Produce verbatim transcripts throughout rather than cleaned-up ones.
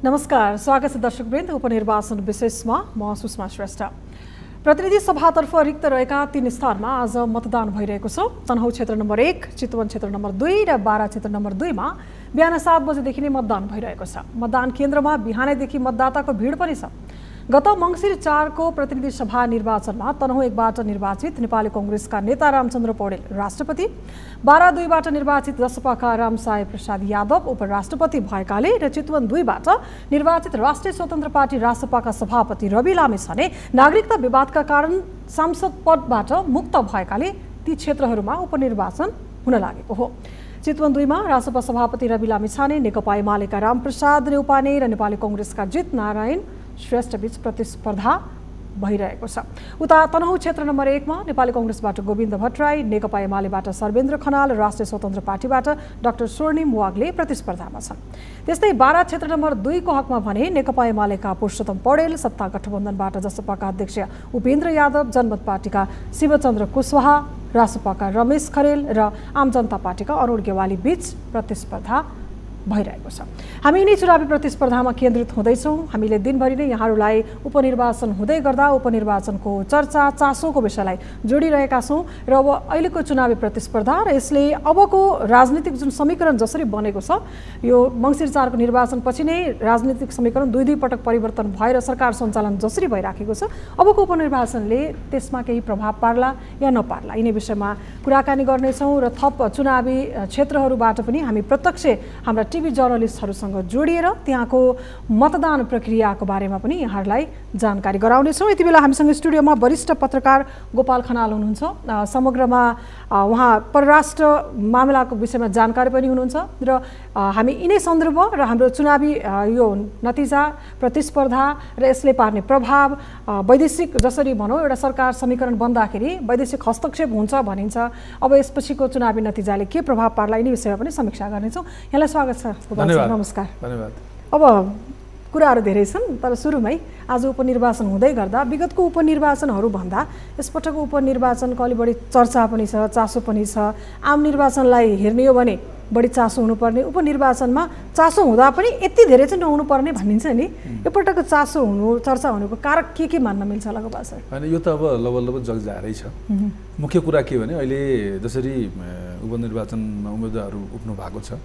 नमस्कार, स्वागत छ दर्शकवृन्द उपनिर्वाचन विशेषमा म सुषमा श्रेष्ठ। प्रतिनिधि सभातर्फ रिक्त रहेका तीन स्थानमा आज मतदान भइरहेको छ। तनहुँ क्षेत्र नम्बर एक, चितवन क्षेत्र नम्बर दुई र बारा क्षेत्र नम्बर दुईमा बिहान सात बजेदेखि नै मतदान भइरहेको छ। मतदान केन्द्रमा बिहानैदेखि मतदाताको भिड पनि छ। गत मङ्सिर चारको प्रतिनिधि सभा निर्वाचनमा तनहुँ एकबाट निर्वाचित नेपाली कांग्रेसका नेता रामचन्द्र पौडेल राष्ट्रपति, बारा दुईबाट निर्वाचित जसपाका रामसाय प्रसाद यादव उपराष्ट्रपति भएकाले र चितवन दुईबाट निर्वाचित राष्ट्रिय स्वतन्त्र पार्टी रासपाका सभापति रवि लामिछाने नागरिकता विवादका कारण सांसद पदबाट मुक्त भएकाले ती क्षेत्रहरूमा उपनिर्वाचन हुन लागेको हो। चितवन दुईमा रासपा सभापति रवि लामिछाने, नेकपा एमालेका रामप्रसाद नेउपाने र नेपाली कांग्रेसका जित नारायण श्रेष्ठ बीच प्रतिस्पर्धा भइरहेको छ। उता तनहुँ क्षेत्र नम्बर एकमा नेपाली कांग्रेसबाट गोविन्द भट्टराई, नेकपा एमालेबाट सर्वेन्द्र खनाल, राष्ट्रिय स्वतन्त्र पार्टीबाट डाक्टर स्वर्णिम वाग्ले प्रतिस्पर्धामा छन्। त्यस्तै बारा क्षेत्र नम्बर दुईको हकमा भने नेकपा एमालेका पुरुषोत्तम पौडेल, सत्ता गठबन्धनबाट जसपाका अध्यक्ष उपेन्द्र यादव, जनमत पार्टीका शिवचन्द्र कुशवाहा, रासपाका रमेश खरेल र आम जनता पार्टीका अरुण गेवाली बीच प्रतिस्पर्धा भइरहेको छ। हामी यिनै चुनावी प्रतिस्पर्धामा केन्द्रित हुँदैछौँ। हामीले दिनभरि नै यहाँहरूलाई उपनिर्वाचन हुँदै गर्दा उपनिर्वाचनको चर्चा चासोको विषयलाई जोडिरहेका छौँ र अब अहिलेको चुनावी प्रतिस्पर्धा र यसले अबको राजनीतिक जुन समीकरण जसरी बनेको छ, यो मङ्सिर चारको निर्वाचनपछि नै राजनीतिक समीकरण दुई दुई पटक परिवर्तन भएर सरकार सञ्चालन जसरी भइराखेको छ, अबको उपनिर्वाचनले त्यसमा केही प्रभाव पार्ला या नपार्ला, यिनै विषयमा कुराकानी गर्नेछौँ र थप चुनावी क्षेत्रहरूबाट पनि हामी प्रत्यक्ष हाम्रा टिभी जर्नलिस्टहरूसँग जोडिएर त्यहाँको मतदान प्रक्रियाको बारेमा पनि यहाँहरूलाई जानकारी गराउनेछौँ। यति बेला हामीसँग स्टुडियोमा वरिष्ठ पत्रकार गोपाल खनाल हुनुहुन्छ। समग्रमा उहाँ परराष्ट्र मामिलाको विषयमा जानकारी पनि हुनुहुन्छ र हामी यिनै सन्दर्भ र हाम्रो चुनावी यो नतिजा, प्रतिस्पर्धा र यसले पार्ने प्रभाव, वैदेशिक जसरी भनौँ एउटा सरकार समीकरण बन्दाखेरि वैदेशिक हस्तक्षेप हुन्छ भनिन्छ, अब यसपछिको चुनावी नतिजाले के प्रभाव पार्ला यिनी विषयमा पनि समीक्षा गर्नेछौँ। यहाँलाई स्वागत छ। नमस्कार। धन्यवाद। अब कुराहरू धेरै छन्, तर सुरुमै आज उपनिर्वाचन हुँदै गर्दा विगतको उपनिर्वाचनहरू भन्दा यसपटकको उपनिर्वाचनको अलि बढी चर्चा पनि छ, चासो पनि छ। आम निर्वाचनलाई हेर्ने हो भने बढी चासो हुनुपर्ने, उपनिर्वाचनमा चासो हुँदा पनि यति धेरै चाहिँ नहुनुपर्ने भनिन्छ नि। यो पटकको चासो हुनु, चर्चा हुनुको कारक के के मान्न मिल्छ लगभग सर? होइन, यो त अब लब लब जगजारै छ। मुख्य कुरा के भने अहिले जसरी उपनिर्वाचनमा उम्मेदवारहरू उठ्नु भएको छ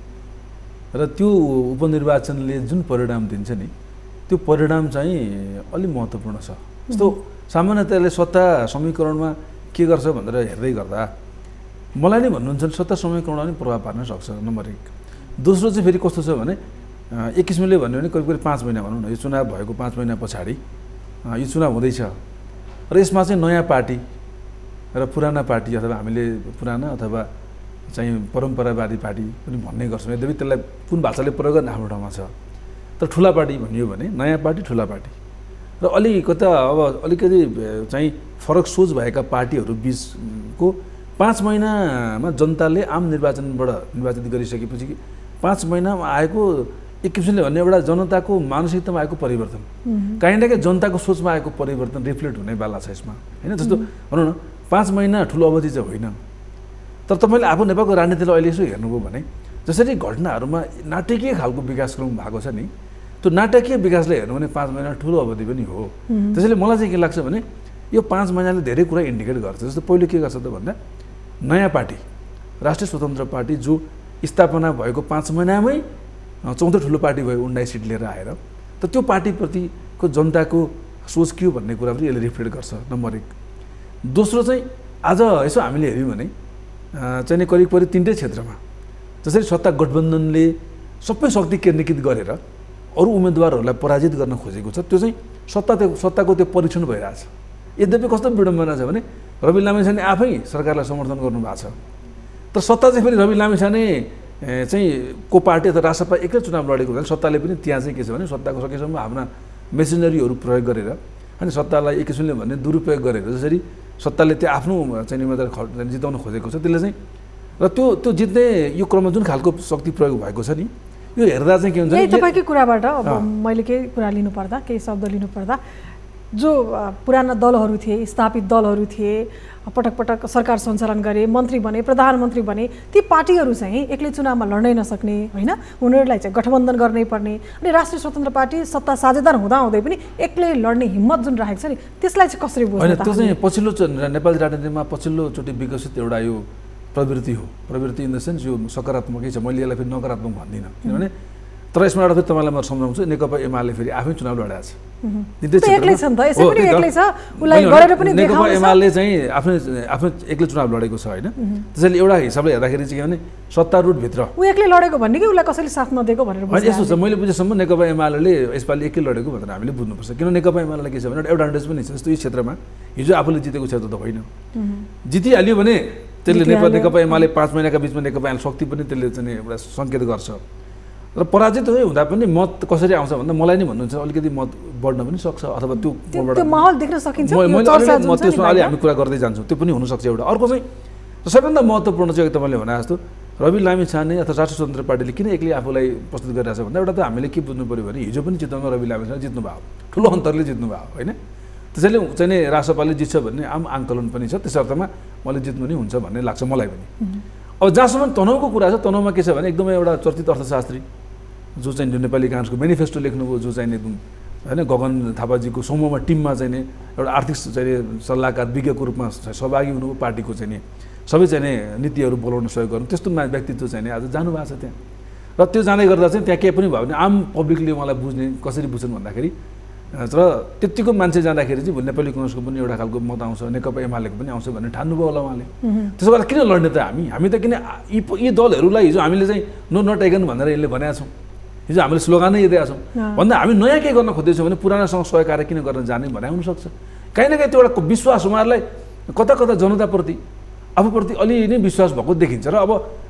र त्यो उपनिर्वाचनले जुन परिणाम दिन्छ नि, त्यो परिणाम चाहिँ अलि महत्त्वपूर्ण छ। जस्तो सामान्यतयाले सत्ता समीकरणमा के गर्छ भनेर हेर्दै गर्दा मलाई नै भन्नुहुन्छ सत्ता समीकरणमा पनि प्रभाव पार्न सक्छ, नम्बर एक। दोस्रो चाहिँ फेरि कस्तो छ भने एक किसिमले भन्यो भने करिब करिब पाँच महिना भनौँ न, यो चुनाव भएको पाँच महिना पछाडि यो चुनाव हुँदैछ र यसमा चाहिँ नयाँ पार्टी र पुराना पार्टी अथवा हामीले पुराना अथवा चाहिँ परम्परावादी पार्टी पनि भन्ने गर्छौँ। यद्यपि त्यसलाई कुन भाषाले प्रयोग गर्ने आफ्नो ठाउँमा छ। तर ठुला पार्टी भनियो भने नयाँ पार्टी, ठुला पार्टी र अलिकता अब अलिकति चाहिँ फरक सोच भएका पार्टीहरू बिचको पाँच महिनामा जनताले आम निर्वाचनबाट निर्वाचित गरिसकेपछि पाँच महिनामा आएको एक किसिमले भन्ने एउटा जनताको मानसिकतामा आएको परिवर्तन, काहीँ न काहीँ जनताको सोचमा आएको परिवर्तन रिफ्लेक्ट हुनेवाला छ यसमा, होइन? जस्तो भनौँ न पाँच महिना ठुलो अवधि चाहिँ होइन, तर तपाईँले आफू नेपालको राजनीतिलाई अहिले यसो हेर्नुभयो भने जसरी घटनाहरूमा नाटकीय खालको विकासक्रम भएको छ नि, त्यो नाटकीय विकासलाई हेर्नु भने पाँच महिना ठुलो अवधि पनि हो। त्यसैले मलाई चाहिँ के लाग्छ भने यो पाँच महिनाले धेरै कुरा इन्डिकेट गर्छ। जस्तो पहिलो के गर्छ त भन्दा नयाँ पार्टी, राष्ट्रिय स्वतन्त्र पार्टी जो स्थापना भएको पाँच महिनामै चौधो ठुलो पार्टी भयो, उन्नाइस सिट लिएर आएर, त त्यो पार्टीप्रतिको जनताको सोच के हो भन्ने कुरा पनि यसले रिफ्लेक्ट गर्छ, नम्बर एक। दोस्रो चाहिँ आज यसो हामीले हेऱ्यौँ भने चाहिँ करिब करिब तिनटै क्षेत्रमा जसरी सत्ता गठबन्धनले सबै शक्ति केन्द्रीकृत गरेर अरू उम्मेदवारहरूलाई पराजित गर्न खोजेको छ, त्यो चाहिँ सत्ता त्यो सत्ताको त्यो परीक्षण भइरहेछ। यद्यपि कस्तो विडम्बना छ भने रवि लामिछाने आफै सरकारलाई समर्थन गर्नुभएको छ, तर सत्ता चाहिँ फेरि रवि लामिछाने चाहिँ को पार्टी अथवा रासपा एक्लै चुनाव लडेको हुँदा सत्ताले पनि त्यहाँ चाहिँ के छ भने सत्ताको सकेसम्म आफ्ना मेसिनरीहरू प्रयोग गरेर अनि सत्तालाई एक किसिमले भन्ने दुरुपयोग गरेर जसरी सत्ताले त्यो आफ्नो चाहिँ उम्मेदवार जिताउन खोजेको छ, त्यसले चाहिँ र त्यो त्यो जित्ने यो क्रममा जुन खालको शक्ति प्रयोग भएको छ नि, यो हेर्दा चाहिँ के हुन्छ यही तपाईँकै कुराबाट अब मैले केही कुरा लिनुपर्दा, केही शब्द लिनुपर्दा जो पुराना दलहरू थिए, स्थापित दलहरू थिए, पटक पटक सरकार सञ्चालन गरे, मन्त्री बने, प्रधानमन्त्री बने, ती पार्टीहरू चाहिँ एक्लै चुनावमा लड्नै नसक्ने होइन, उनीहरूलाई चाहिँ गठबन्धन गर्नै पर्ने अनि राष्ट्रिय स्वतन्त्र पार्टी सत्ता साझेदार हुँदा हुँदै पनि एक्लै लड्ने हिम्मत जुन राखेको छ नि त्यसलाई चाहिँ कसरी बुझ्नु? होइन, त्यो चाहिँ पछिल्लो नेपाली राजनीतिमा पछिल्लोचोटि विकसित एउटा यो प्रवृत्ति हो। प्रवृत्ति इन द सेन्स यो सकारात्मकै छ, मैले यसलाई फेरि नकारात्मक भन्दिनँ, किनभने तर यसमा एउटा फेरि तपाईँलाई म सम्झाउँछु, नेकपा एमाले फेरि आफै चुनाव लडेको छ, एक्लै छ नि त, यसै पनि एक्लै छ, उलाई गरेर पनि नेकपा एमाले चाहिँ आफ्नै आफ्नो एक्लै चुनाव लडेको छ होइन। त्यसैले एउटा हिसाबले हेर्दाखेरि चाहिँ के भने सत्तारूढभित्र ऊ एक्लै लडेको भन्ने कि उसलाई कसैले साथ नदिएको भनेर होइन, यस्तो छ मैले बुझेसम्म नेकपा एमाले यसपालि एक्लै लडेको भनेर हामीले बुझ्नुपर्छ। किन नेकपा एमाले के छ भने एउटा एडभान्टेज पनि छ, जस्तो यो क्षेत्रमा हिजो आफूले जितेको क्षेत्र त होइन, जितिहाल्यो भने त्यसले नेपाल नेकपा एमाले पाँच महिनाका बिचमा नेकपा एमाले शक्ति पनि त्यसले चाहिँ एउटा सङ्केत गर्छ र पराजित हुँदा पनि मत कसरी आउँछ भन्दा मलाई नै भन्नुहुन्छ अलिकति मत बढ्न पनि सक्छ अथवा त्यो माहौल देख्न सकिन्छ। म त्यसमा अलि हामी कुरा गर्दै जान्छौँ, त्यो पनि हुनसक्छ एउटा। अर्को चाहिँ सबैभन्दा महत्त्वपूर्ण चाहिँ तपाईँले भने जस्तो रवि लामिछाने अथवा राष्ट्रिय स्वतन्त्र पार्टीले किन एक्लै आफूलाई प्रस्तुत गरिरहेछ भन्दा एउटा त हामीले के बुझ्नु पऱ्यो भने हिजो पनि चितवनमा रवि लामिछाने जित्नु भयो, ठुलो अन्तरले जित्नु भयो होइन। त्यसैले चाहिँ नि रासपाले जित्छ भन्ने आम आङ्कलन पनि छ, त्यस अर्थमा मैले जित्नु नि हुन्छ भन्ने लाग्छ मलाई पनि। अब जहाँसम्म तनहुको कुरा छ, तनहुमा के छ भने एकदमै एउटा चर्चित अर्थशास्त्री जो चाहिँ नेपाली काङ्ग्रेसको मेनिफेस्टो लेख्नुभयो, जो चाहिँ एकदम होइन गगन थापाजीको समूहमा टिममा चाहिँ नि एउटा आर्थिक चाहिँ सल्लाहकार विज्ञको रूपमा सहभागी हुनुभयो, पार्टीको चाहिँ नि सबै चाहिँ नि नीतिहरू बोलाउन सहयोग गर्नु, त्यस्तो व्यक्तित्व चाहिँ नि आज जानुभएको छ त्यहाँ। र त्यो जाँदै गर्दा चाहिँ त्यहाँ केही पनि भयो भने आम पब्लिकले मलाई बुझ्ने कसरी बुझ्छन् भन्दाखेरि र त्यतिको मान्छे जाँदाखेरि चाहिँ नेपाली काङ्ग्रेसको पनि एउटा खालको मत आउँछ, नेकपा एमालेको पनि आउँछ भन्ने ठान्नुभयो होला उहाँले। त्यसो गर्दा किन लड्ने त हामी हामी त किन यी यी दलहरूलाई हिजो हामीले चाहिँ नो नट टेकन भनेर यसले भनेका छौँ, हिजो हामीले स्लोगानै दिएका छौँ भन्दा हामी नयाँ के गर्न खोज्दैछौँ भने पुरानासँग सहयोग कार्य किन गर्न जाने भने हुनसक्छ। काहीँ न काहीँ त्यो एउटा विश्वास उहाँहरूलाई कता कता जनताप्रति आफूप्रति अलि नै विश्वास भएको देखिन्छ। र अब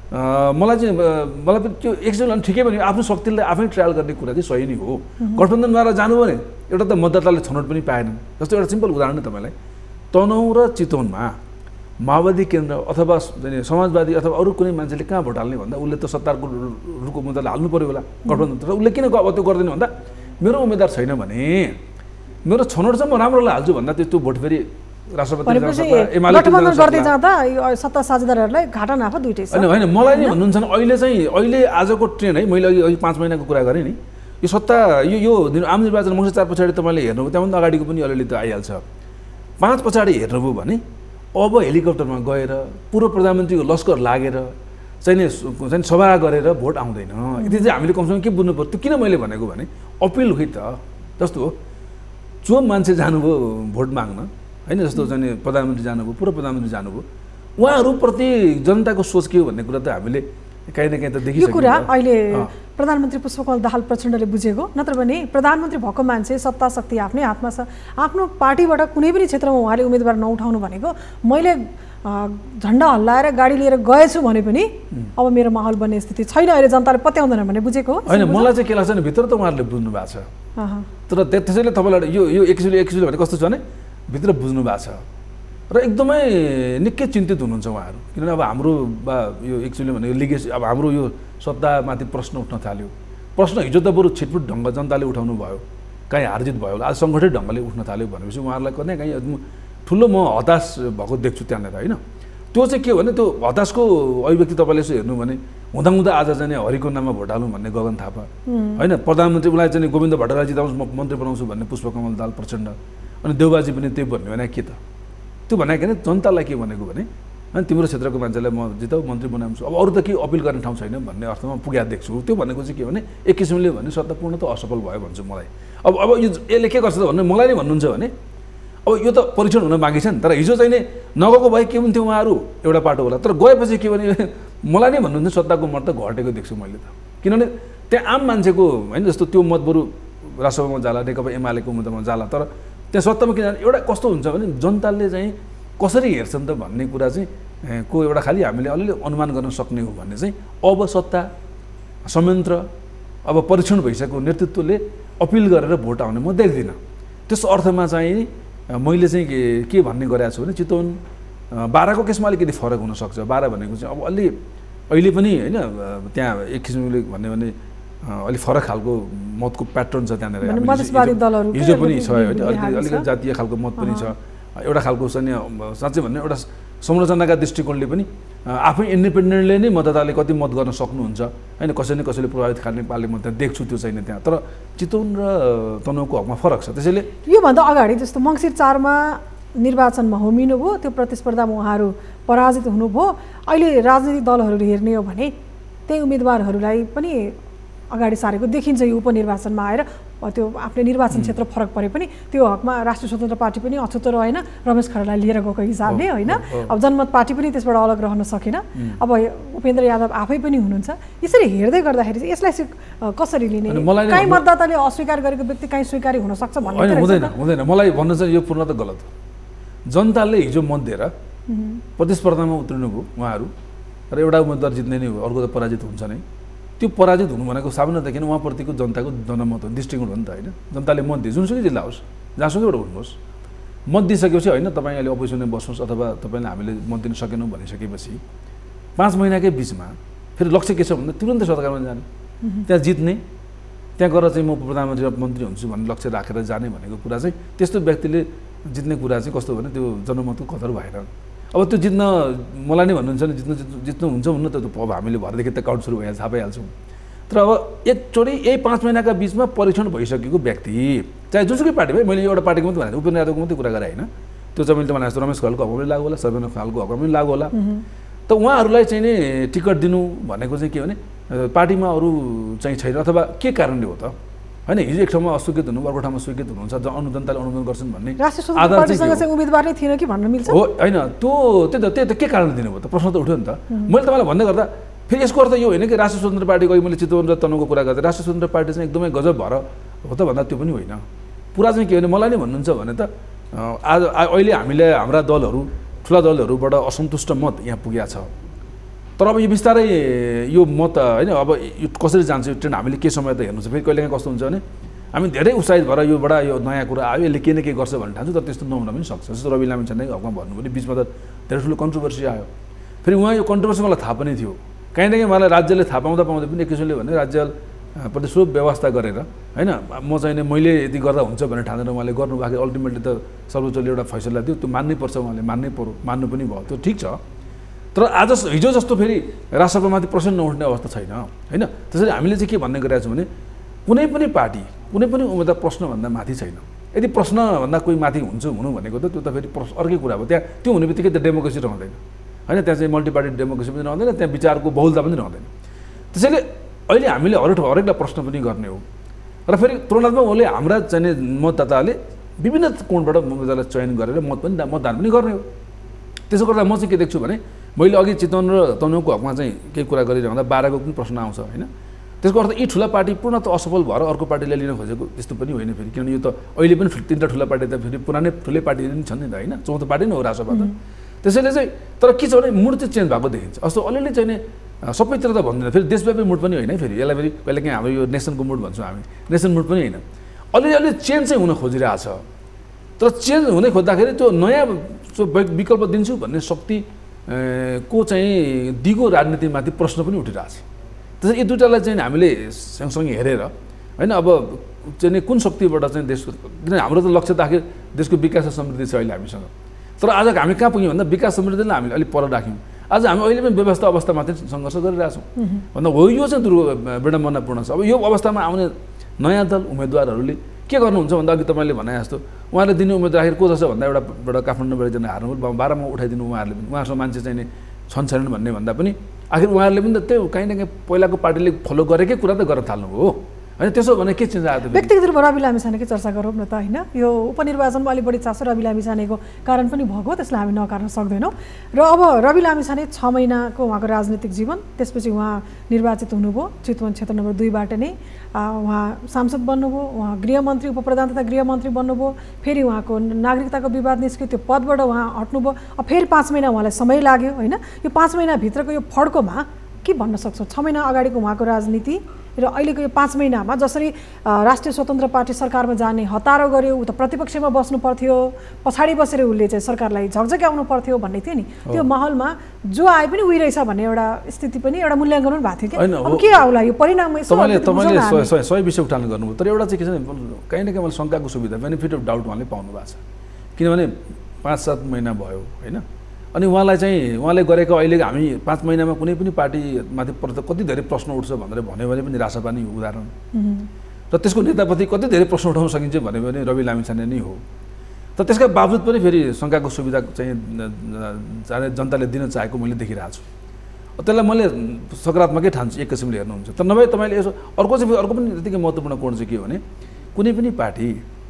मलाई चाहिँ मलाई पनि त्यो एकचोटि ठिकै पनि आफ्नो शक्तिलाई आफै ट्रायल गर्ने कुरा चाहिँ सही नै हो। गठबन्धनद्वारा जानु भने एउटा त मतदाताले छनौट पनि पाएनन्। जस्तो एउटा सिम्पल उदाहरण तपाईँलाई, तनहुँ र चितवनमा माओवादी केन्द्र अथवा समाजवादी अथवा अरू कुनै मान्छेले कहाँ भोट हाल्ने भन्दा उसले त सत्ताको रुखको मुद्दाले हाल्नु पऱ्यो होला गठबन्धन, तर उसले किन अब त्यो गर्दैन भन्दा मेरो उम्मेदवार छैन भने मेरो छनौट चाहिँ म राम्रोलाई हाल्छु भन्दा त्यो त्यो भोट फेरि राष्ट्रपति गठबन्धन गर्दै जाँदा सत्ता साझेदारहरूलाई घाटा नाफा दुइटै छ। होइन होइन मलाई नै भन्नुहुन्छ अहिले चाहिँ अहिले आजको ट्रेन्ड है, मैले अघि पाँच महिनाको कुरा गरेँ नि, यो सत्ता यो यो आम निर्वाचन मङ्सिर चार पछाडि तपाईँले हेर्नुभयो, त्यहाँभन्दा अगाडिको पनि अलिअलि त आइहाल्छ। पाँच पछाडि हेर्नुभयो भने अब हेलिकप्टरमा गएर पूर्व प्रधानमन्त्रीको लस्कर लागेर चाहिँ नि चाहिँ सभा गरेर भोट आउँदैन। यति चाहिँ हामीले कमसेकम के बुझ्नु पर्यो, त्यो किन मैले भनेको भने अपिल हो त, जस्तो जो मान्छे जानुभयो भोट माग्न होइन, जस्तो चाहिँ प्रधानमन्त्री जानुभयो, पूर्व प्रधानमन्त्री जानुभयो, उहाँहरूप्रति जनताको सोच के हो भन्ने कुरा त हामीले काहीँ न काहीँ त देखिसक्यो। यो कुरा अहिले प्रधानमन्त्री पुष्पकमल दाहाल प्रचण्डले बुझेको, नत्र भने प्रधानमन्त्री भएको मान्छे सत्ता शक्ति आफ्नै हातमा छ, आफ्नो पार्टीबाट कुनै पनि क्षेत्रमा उहाँले उम्मेदवार नउठाउनु भनेको मैले झन्डा हल्लाएर गाडी लिएर गएछु भने पनि अब मेरो माहौल बन्ने स्थिति छैन, अहिले जनताले पत्याउँदैन भन्ने बुझेको हो। होइन, मलाई चाहिँ के लाग्छ भने भित्र त उहाँहरूले बुझ्नु भएको छ, तर त्यसैले तपाईँलाई यो यो एकचोटि एकचोटि भने कस्तो छ भने भित्र बुझ्नु भएको छ र एकदमै निकै चिन्तित हुनुहुन्छ उहाँहरू। किनभने अब हाम्रो बा यो एक्चुअली भनेको लिगेसी अब हाम्रो यो सत्तामाथि प्रश्न उठ्न थाल्यो। प्रश्न हिजो त बरु छिटफुट ढङ्ग जनताले उठाउनु भयो, काहीँ हारजित भयो होला, आज सङ्गठित ढङ्गले उठ्न थाल्यो भनेपछि उहाँहरूलाई कहीँ काहीँ ठुलो म हताश भएको देख्छु त्यहाँनिर होइन। त्यो चाहिँ के हो भने त्यो हताशको अभिव्यक्ति तपाईँले यसो हेर्नु भने हुँदाहुँदा आज चाहिँ हरिको नाममा भोट हालौँ भन्ने गगन थापा होइन, प्रधानमन्त्री उसलाई चाहिँ गोविन्द भट्टराई जिताउँछु म मन्त्री बनाउँछु भन्ने पुष्पकमल दाहाल प्रचण्ड, अनि देउबाजी पनि त्यही भन्ने भने के त त्यो भनेको नि जनतालाई के भनेको भने अनि तिम्रो क्षेत्रको मान्छेलाई म जिताउ मन्त्री बनाउँछु, अब अरू त के अपिल गर्ने ठाउँ छैन भन्ने अर्थमा पुग्या देख्छु। त्यो भनेको चाहिँ के भने एक किसिमले भने सत्तापूर्ण त असफल भयो भन्छु मलाई। अब अब यो यसले के गर्छ त भन्ने मलाई नै भन्नुहुन्छ भने अब यो त परीक्षण हुन बाँकी छ नि, तर हिजो चाहिँ नि नगएको भए के हुन्थ्यो उहाँहरू एउटा पाटो होला, तर गएपछि के भने मलाई नै भन्नुहुन्छ सत्ताको मत त घटेको देख्छु मैले त। किनभने त्यहाँ आम मान्छेको होइन जस्तो त्यो मत बरु राष्ट्रसभामा जाला, नेकपा एमालेको मुद्दामा जाला, तर त्यहाँ सत्तामा किन एउटा कस्तो हुन्छ भने जनताले चाहिँ कसरी हेर्छन् त भन्ने कुरा चाहिँ को एउटा खालि हामीले अलिअलि अनुमान गर्न सक्ने हो भन्ने चाहिँ अब सत्ता संयन्त्र अब परीक्षण भइसकेको नेतृत्वले अपिल गरेर भोट आउने म देख्दिनँ। त्यस अर्थमा चाहिँ मैले चाहिँ के के भन्ने गरेको छु भने चितवन बाह्रको केसमा अलिकति फरक हुनसक्छ। बाह्र भनेको चाहिँ अब अलि अहिले पनि होइन त्यहाँ एक किसिमले भन्यो भने अलिक फरक खालको मतको प्याटर्न छ त्यहाँनिर मधेसवादी दलहरू हिजो पनि छ होइन अलिकति अलिकति जातीय खालको मत पनि छ एउटा खालको चाहिँ साँच्चै भन्ने एउटा संरचनाका दृष्टिकोणले पनि आफै इन्डिपेन्डेन्टले नै मतदाताले कति मत गर्न सक्नुहुन्छ होइन कसै न कसैले प्रभावित खाने नेपालले म त्यहाँ देख्छु त्यो छैन त्यहाँ तर चितवन र तनहुँको हकमा फरक छ त्यसैले योभन्दा अगाडि जस्तो मङ्सिर चारमा निर्वाचनमा होमिनुभयो त्यो प्रतिस्पर्धामा उहाँहरू पराजित हुनुभयो अहिले राजनीतिक दलहरू हेर्ने हो भने त्यही उम्मेदवारहरूलाई पनि अगाडि सारेको देखिन्छ यो उपनिर्वाचनमा आएर त्यो आफ्नो निर्वाचन क्षेत्र फरक परे पनि त्यो हकमा राष्ट्रिय स्वतन्त्र पार्टी पनि अछुतो रहेन रमेश खड्कालाई लिएर गएको हिसाबले होइन अब जनमत पार्टी पनि त्यसबाट अलग रहन सकेन अब उपेन्द्र यादव आफै पनि हुनुहुन्छ यसरी हेर्दै गर्दाखेरि चाहिँ यसलाई कसरी लिने काहीँ मतदाताले अस्वीकार गरेको व्यक्ति काहीँ स्वीकारी हुन सक्छ भन्ने हुँदैन हुँदैन मलाई भन्नु चाहिँ यो पूर्ण त गलत हो जनताले हिजो मत दिएर प्रतिस्पर्धामा उत्रिनुभयो उहाँहरू र एउटा उम्मेदवार जित्ने नै हो अर्को त पराजित हुन्छ नै त्यो पराजित हुनु भनेको सामान्यदेखि उहाँप्रतिको जनताको जनमत हो दृष्टिकोण हो नि त होइन जनताले मत दिए जुनसुकै जिल्ला होस् जहाँसुकैबाट हुनुहोस् मत दिइसकेपछि होइन तपाईँ अहिले अपोजिसनमा बस्नुहोस् अथवा तपाईँले हामीले मत दिन सकेनौँ भनिसकेपछि पाँच महिनाकै बिचमा फेरि लक्ष्य के छ भन्दा तुरन्तै सरकारमा जाने त्यहाँ जित्ने त्यहाँ गएर चाहिँ म प्रधानमन्त्री मन्त्री हुन्छु भन्ने लक्ष्य राखेर जाने भनेको कुरा चाहिँ त्यस्तो व्यक्तिले जित्ने कुरा चाहिँ कस्तो भने त्यो जनमतको कदर भएन अब त्यो जित्न मलाई नै भन्नुहुन्छ नि जित्नु जित्नु हुन्छ भन्नु त अब हामीले भरेदेखि त काउन्ट सुरु भइहाल्छ थाहा पाइहाल्छौँ तर अब एकचोटि यही पाँच महिनाका बिचमा परीक्षण भइसकेको व्यक्ति चाहे जुनसुकै पार्टी भयो मैले एउटा पार्टीको मात्रै भनेको उपेन्द्र यादवको मात्रै कुरा गरेँ होइन त्यो चाहिँ मैले भने जस्तो रमेश खड्काको हकमा पनि लागु होला सर्वेन्द्र खड्काको हकमा पनि लागु होला त उहाँहरूलाई चाहिँ नि टिकट दिनु भनेको चाहिँ के भने पार्टीमा अरू चाहिँ छैन अथवा के कारणले हो त होइन हिजो एक ठाउँमा अस्वीकृत हुनु अर्को ठाउँमा स्वीकृत हुनुहुन्छ ज अनु जनताले अनुमोदन गर्छन् भन्ने उम्मेदवार नै थिएन कि भन्न मिल्छ हो होइन त्यो त्यही त त्यही त के कारणले दिनुभयो त प्रश्न त उठ्यो नि त मैले तपाईँलाई भन्दै गर्दा फेरि यसको अर्थ यो होइन कि राष्ट्रिय स्वतन्त्र पार्टीको मैले चितवन र तनहुँको कुरा गर्दा राष्ट्रिय स्वतन्त्र पार्टी चाहिँ एकदमै गजब भएर हो त भन्दा त्यो पनि होइन पुरा चाहिँ के भने मलाई नै भन्नुहुन्छ भने त आज अहिले हामीले हाम्रा दलहरू ठुला दलहरूबाट असन्तुष्ट मत यहाँ पुगेको छ तर अब यो बिस्तारै यो मत होइन अब यो कसरी जान्छ यो ट्रेन्ड हामीले के समय त हेर्नु छ फेरि कहिलेकाहीँ कस्तो हुन्छ भने हामी धेरै उत्साहित भएर योबाट यो नयाँ कुरा आयो यसले के न के गर्छ भन्ने ठान्छु तर त्यस्तो नहुन पनि सक्छ जस्तो रवि लामिछानेको हकमा भन्नु भने बिचमा त धेरै ठुलो कन्ट्रोभर्सी आयो फेरि उहाँ यो कन्ट्रोभर्सी मलाई थाहा पनि थियो काहीँ न काहीँ मलाई राज्यले थाहा पाउँदा पाउँदै पनि एक किसिमले भने राज्यप्रति सो व्यवस्था गरेर होइन म चाहिँ मैले यदि गर्दा हुन्छ भनेर ठानेर उहाँले गर्नुभएको अल्टिमेटली त सर्वोच्चले एउटा फैसला दियो त्यो मान्नै पर्छ उहाँले मान्नै पर्यो मान्नु पनि भयो त्यो ठिक छ तर आज हिजो जस्तो फेरि राष्ट्रसभामाथि प्रश्न नउठ्ने अवस्था छैन होइन त्यसैले हामीले चाहिँ के भन्ने गरेका छौँ भने कुनै पनि पार्टी कुनै पनि उम्मेदवार प्रश्नभन्दा माथि छैन यदि प्रश्नभन्दा कोही माथि हुन्छ हुनु भनेको त त्यो त फेरि प्रश्न अर्कै कुरा हो त्यहाँ त्यो हुने बित्तिकै त डेमोक्रेसी रहँदैन होइन त्यहाँ चाहिँ मल्टिपार्टी डेमोक्रेसी पनि रहँदैन त्यहाँ विचारको बहुलता पनि रहँदैन त्यसैले अहिले हामीले हरेक हरेकलाई प्रश्न पनि गर्ने हो र फेरि तुलनात्मक उसले हाम्रा चाहिने मतदाताले विभिन्न कोणबाट उम्मेदवारलाई चयन गरेर मत पनि मतदान पनि गर्ने हो त्यसो गर्दा म चाहिँ के देख्छु भने मैले अघि चितवन र तनहुँको हकमा चाहिँ केही कुरा गरिरहँदा बाह्रको पनि प्रश्न आउँछ होइन त्यसको अर्थ यी ठुला पार्टी पूर्ण त असफल भएर अर्को पार्टीले लिन खोजेको त्यस्तो पनि होइन फेरि किनभने यो त अहिले पनि तिनवटा ठुला पार्टी त फेरि पुरानै ठुलै पार्टी पनि छन् नि त होइन चौथो पार्टी नै हो राष्ट्रसभा त त्यसैले चाहिँ तर के छ भने मुड चाहिँ चेन्ज भएको देखिन्छ अस्तो अलिअलि चाहिँ नि सबैतिर त भन्दैन फेरि देशव्यापी मुड पनि होइन है फेरि यसलाई फेरि कहिलेकाहीँ हाम्रो यो नेसनको मुड भन्छौँ हामी नेसन मुड पनि होइन अलिअलि अलि चेन्ज चाहिँ हुन खोजिरहेछ तर चेन्ज हुनै खोज्दाखेरि त्यो नयाँ विकल्प दिन्छु भन्ने शक्ति को चाहिँ दिगो राजनीतिमाथि प्रश्न पनि उठिरहेछ त्यसैले यी दुईवटालाई चाहिँ हामीले सँगसँगै हेरेर होइन अब चाहिँ कुन शक्तिबाट चाहिँ देशको किनभने हाम्रो त लक्ष्य त आखिर देशको विकास र समृद्धि छ अहिले हामीसँग तर आज हामी कहाँ पुग्यौँ भन्दा विकास समृद्धिलाई हामीले अलिक पर राख्यौँ आज हामी अहिले पनि व्यवस्था अवस्थामाथि सङ्घर्ष गरिरहेछौँ भन्दा हो यो चाहिँ दुर् विडम्बनापूर्ण छ अब यो अवस्थामा आउने नयाँ दल उम्मेदवारहरूले के गर्नुहुन्छ भन्दा अघि तपाईँले भने जस्तो उहाँले दिने उम्मेदवार आखिर को जस्तो भन्दा एउटाबाट काठमाडौँबाट एकजना हार्नु बाह्रमा उठाइदिनु उहाँहरूले पनि उहाँसँग मान्छे चाहिँ छन् छैनन् भन्ने भन्दा पनि आखिर उहाँहरूले पनि त त्यो काहीँ न काहीँ पहिलाको पार्टीले फलो गरेकै कुरा त गर्न थाल्नु हो होइन त्यसो भने के चेन्ज आयो व्यक्तिगत रूपमा रवि लामिछानेकै चर्चा गरौँ न त होइन यो उपनिर्वाचनमा अलिक बढी चासो रवि लामिछानेको कारण पनि भएको त्यसलाई हामी नकार्न सक्दैनौँ र अब रवि लामिछाने छ महिनाको उहाँको राजनीतिक जीवन त्यसपछि उहाँ निर्वाचित हुनुभयो चितवन क्षेत्र नम्बर दुईबाट नै उहाँ सांसद बन्नुभयो उहाँ गृहमन्त्री उपप्रधान तथा गृहमन्त्री बन्नुभयो फेरि उहाँको नागरिकताको विवाद निस्क्यो त्यो पदबाट उहाँ हट्नुभयो अब फेरि पाँच महिना उहाँलाई समय लाग्यो होइन यो पाँच महिनाभित्रको यो फड्कोमा के भन्न सक्छौँ छ महिना अगाडिको उहाँको राजनीति र अहिलेको यो पाँच महिनामा जसरी राष्ट्रिय स्वतन्त्र पार्टी सरकारमा जाने हतारो गर्यो, उ त प्रतिपक्षमा बस्नु पर्थ्यो, पछाडि बसेर उसले चाहिँ सरकारलाई झकझक्याउनु पर्थ्यो भन्ने थियो नि, त्यो माहौलमा जो आए पनि उही रहेछ भन्ने एउटा स्थिति पनि एउटा मूल्याङ्कन पनि भएको थियो कि अब के आउला यो परिणाम यसो तपाईँले तपाईँले सय सय विषय उठान गर्नुभयो, तर एउटा चाहिँ के छ भने कहीँ न कहीँ मैले शङ्काको सुविधा बेनिफिट अफ डाउट उहाँले पाउनु भएको छ, किनभने पाँच सात महिना भयो होइन, अनि उहाँलाई चाहिँ उहाँले गरेको अहिले हामी पाँच महिनामा कुनै पनि पार्टीमाथि कति धेरै प्रश्न उठ्छ भनेर भन्यो भने पनि निराशा पानी उदाहरण, र त्यसको नेताप्रति कति धेरै प्रश्न उठाउन सकिन्छ भन्यो भने रवि लामिछाने नै हो। तर त्यसका बावजुद पनि फेरि शङ्काको सुविधा चाहिँ जनताले दिन चाहेको मैले देखिरहेको छु, त्यसलाई मैले सकारात्मकै ठान्छु एक किसिमले हेर्नुहुन्छ। तर नभए तपाईँले यसो अर्को चाहिँ अर्को पनि त्यतिकै महत्त्वपूर्ण कोण चाहिँ के हो भने कुनै पनि पार्टी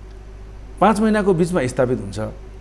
पाँच महिनाको बिचमा स्थापित हुन्छ,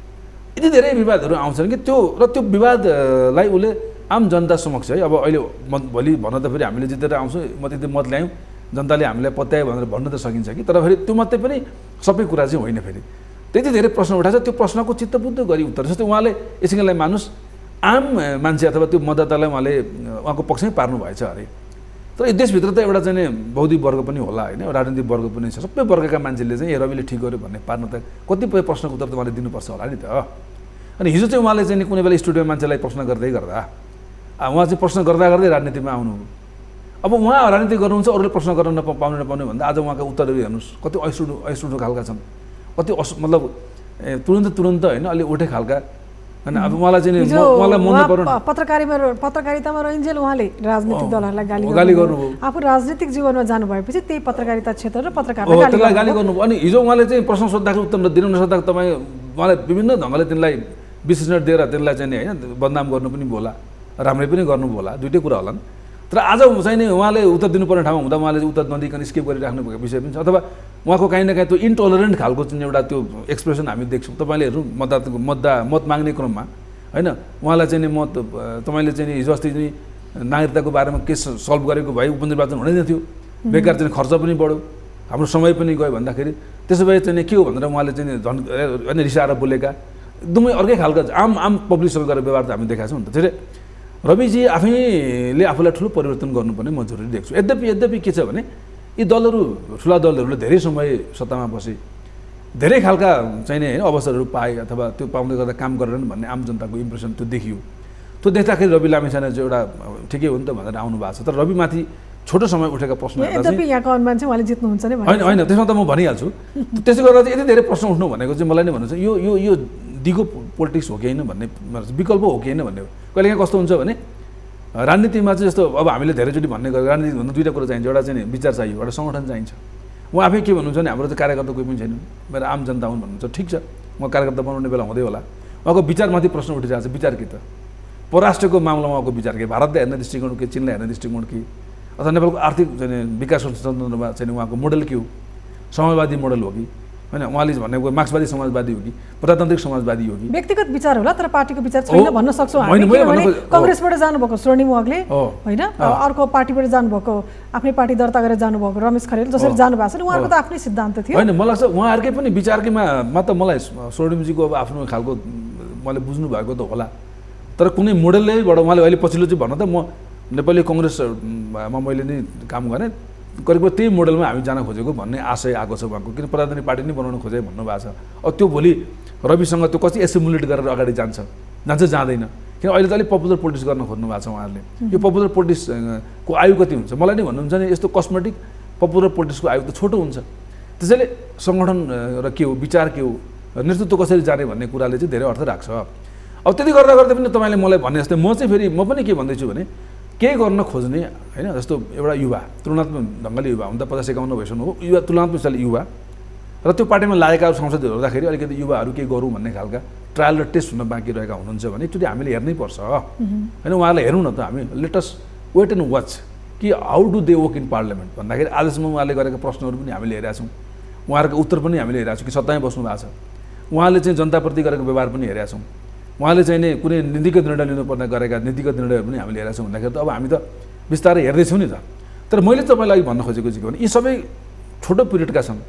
यति धेरै विवादहरू आउँछन् कि त्यो र त्यो विवादलाई उसले आम जनता समक्ष है अब अहिले म भोलि भन्न त फेरि हामीले जितेर आउँछौँ म त्यति मत ल्यायौँ जनताले हामीलाई पत्यायो भनेर भन्न त सकिन्छ कि, तर फेरि त्यो मात्रै पनि सबै कुरा चाहिँ होइन, फेरि त्यति धेरै प्रश्न उठाएको छ, त्यो प्रश्नको चित्तबुद्ध गरी उत्तर जस्तै उहाँले यसैलाई मानुस् आम मान्छे अथवा त्यो मतदातालाई उहाँले उहाँको पक्षमै पार्नु भएछ अरे, तर यो देशभित्र त एउटा चाहिँ बौद्धिक वर्ग पनि होला होइन, राजनीतिक वर्ग पनि छ, सबै वर्गका मान्छेले चाहिँ ए रविले ठिक गर्यो भन्ने पार्न त कतिपय प्रश्नको उत्तर त उहाँले दिनुपर्छ होला नि त। अनि हिजो चाहिँ उहाँले चाहिँ कुनै बेला स्टुडियोमा मान्छेलाई प्रश्न गर्दै गर्दा उहाँ चाहिँ प्रश्न गर्दा गर्दै राजनीतिमा आउनु, अब उहाँ राजनीति गर्नुहुन्छ अरूले प्रश्न गर्न नपा पाउनु नपाउने भन्दा आज उहाँका उत्तरहरू हेर्नुहोस् कति ऐसुडो ऐसुडो खालका छन्, कति अस मतलब तुरन्त तुरन्त होइन अलि उठे खालका, होइन। अब उहाँलाई चाहिँ उहाँलाई मन नपर्नु पत्रकारिता पत्रकारितामा रहिन्जेल उहाँले राजनीतिक दलहरूलाई गाली गाली गर्नुभयो, आफू राजनीतिक जीवनमा जानु भएपछि त्यही पत्रकारिता क्षेत्र र पत्रकारलाई गाली गर्नुभयो। अनि हिजो उहाँले चाहिँ प्रश्न सोद्धाखेरि उत्तर दिनु नसक्दा तपाईँ उहाँलाई विभिन्न ढङ्गले तिनलाई विशेषण दिएर तिनलाई चाहिँ होइन बदनाम गर्नु पनि होला, राम्रै पनि गर्नु होला, दुइटै कुरा होलान्। तर आज चाहिँ नि उहाँले उत्तर दिनुपर्ने ठाउँमा हुँदा उहाँले उत्तर नदिकन स्किप गरिराख्नु भएको विषय पनि छ, अथवा उहाँको काहीँ न काहीँ त्यो इन्टोलरेन्ट खालको चाहिँ एउटा त्यो एक्सप्रेसन हामी देख्छौँ। तपाईँले हेर्नु मतदाताको मतदा मत माग्ने क्रममा होइन उहाँलाई चाहिँ नि मत तपाईँले चाहिँ हिजो अस्ति चाहिँ नागरिकताको बारेमा केस सल्भ गरेको भए उपनिर्वाचन हुँदैन थियो, बेकार चाहिँ खर्च पनि बढ्यो, हाम्रो समय पनि गयो भन्दाखेरि त्यसो भए चाहिँ के हो भनेर उहाँले चाहिँ झन् होइन रिसाएर बोलेका एकदमै अर्कै खालका आम आम पब्लिकसँग गरेर व्यवहार त हामी देखाएको छौँ नि त। त्यसैले रविजी आफैले आफूलाई ठुलो परिवर्तन गर्नुपर्ने म जरुरी देख्छु। यद्यपि यद्यपि के छ भने यी दलहरू ठुला दलहरूले धेरै समय सत्तामा बसे, धेरै खालका चाहिने होइन अवसरहरू पाए अथवा त्यो पाउँदै गर्दा काम गरेनन् भन्ने आम जनताको इम्प्रेसन त्यो देखियो। त्यो देख्दाखेरि रवि लामिछाने चाहिँ एउटा ठिकै हो नि त भनेर आउनु भएको छ। तर रविमाथि छोटो समय उठेका प्रश्न यद्यपि यहाँको अनुमान चाहिँ उहाँले जित्नुहुन्छ नै होइन होइन त्यसमा त म भनिहाल्छु। त्यसले गर्दा चाहिँ यति धेरै प्रश्न उठ्नु भनेको चाहिँ मलाई नै भन्नु छ यो यो यो दिगो पोलिटिक्स हो कि होइन भन्ने विकल्प हो कि होइन भन्ने हो। कहिले काहीँ कस्तो हुन्छ भने राजनीतिमा चाहिँ जस्तो अब हामीले धेरैचोटि भन्ने गरेर राजनीति भन्दा दुईवटा कुरा चाहिन्छ, एउटा चाहिँ विचार चाहियो, एउटा सङ्गठन चाहिन्छ। उहाँ आफै के भन्नुहुन्छ भने हाम्रो चाहिँ कार्यकर्ता कोही पनि छैन, मेरो आम जनता हुन् भन्नुहुन्छ। ठिक छ, म कार्यकर्ता बनाउने बेला हुँदै होला, उहाँको विचारमाथि प्रश्न उठिरहेको छ। विचार के त परराष्ट्रको मामलामा उहाँको विचार के, भारतलाई हेर्ने दृष्टिकोण के, चीनलाई हेर्ने दृष्टिकोण के, अथवा नेपालको आर्थिक चाहिँ विकास सन्दर्भमा चाहिँ उहाँको मोडल के हो, समाजवादी मोडल हो कि होइन, उहाँले भनेको मार्क्सवादी समाजवादी हो कि प्रजातान्त्रिक समाजवादी हो कि व्यक्तिगत विचार होला तर पार्टीको विचार छैन भन्न सक्छौँ हामी। कङ्ग्रेसबाट जानुभएको स्वर्णिम वाग्ले होइन, अर्को पार्टीबाट जानुभएको आफ्नै पार्टी दर्ता गरेर जानुभएको रमेश खरेल जसरी जानुभएको छ उहाँको त आफ्नै सिद्धान्त थियो होइन। मलाई लाग्छ उहाँहरूकै पनि विचारकैमा मात्र मलाई स्वर्णिमजीको अब आफ्नो खालको मैले बुझ्नु भएको त होला, तर कुनै मोडलैबाट उहाँले अहिले पछिल्लो चाहिँ भन्न त म नेपाली कङ्ग्रेसमा मैले नै काम गरेँ, करिब त्यही मोडलमा हामी जान खोजेको भन्ने आशय आएको छ उहाँको, किन प्रधानमन्त्री पार्टी नै बनाउन खोजे भन्नुभएको छ। अब त्यो भोलि रविसँग त्यो कसरी एसिमुलेट गरेर अगाडि जान्छ जान्छ जाँदैन, किन अहिले त अलिक पपुलर पोलिटिक्स गर्न खोज्नु भएको छ उहाँहरूले। यो पपुलर पोलिटिक्सको आयु कति हुन्छ मलाई नै भन्नुहुन्छ भने यस्तो कस्मेटिक पपुलर पोलिटिक्सको आयु त छोटो हुन्छ। त्यसैले सङ्गठन र के हो, विचार के हो, नेतृत्व कसरी जाने भन्ने कुराले चाहिँ धेरै अर्थ राख्छ। अब त्यति गर्दा गर्दै पनि तपाईँले मलाई भने जस्तै म चाहिँ फेरि म पनि के भन्दैछु भने केही गर्न खोज्ने होइन, जस्तो एउटा युवा तुलनात्मक ढङ्गले युवा हुन त पचास एकाउन्न भइसक्नु हो, युवा तुलनात्मक युवा र त्यो पार्टीमा लागेका सांसदहरू हेर्दाखेरि अलिकति युवाहरू केही गरौँ भन्ने खालका ट्रायल र टेस्ट हुन बाँकी रहेका हुनुहुन्छ भने एकचोटि हामीले हेर्नै पर्छ होइन। उहाँलाई हेरौँ न त हामी, लेटस वेट एन्ड वाच कि how do they work in parliament भन्दाखेरि आजसम्म उहाँले गरेका प्रश्नहरू पनि हामीले हेरेका छौँ, उहाँहरूको उत्तर पनि हामीले हेरेका छौँ कि सत्तामै बस्नु भएको छ। उहाँले चाहिँ जनताप्रति गरेको व्यवहार पनि हेरेका छौँ, उहाँले चाहिँ नि कुनै नीतिगत निर्णय लिनुपर्ने गरेका नीतिगत निर्णयहरू पनि हामीले हेरेका छौँ भन्दाखेरि त अब हामी त बिस्तारै हेर्दैछौँ नि त। तर मैले तपाईँलाई भन्न खोजेको चाहिँ के भने यी सबै छोटो पिरियडका छन्।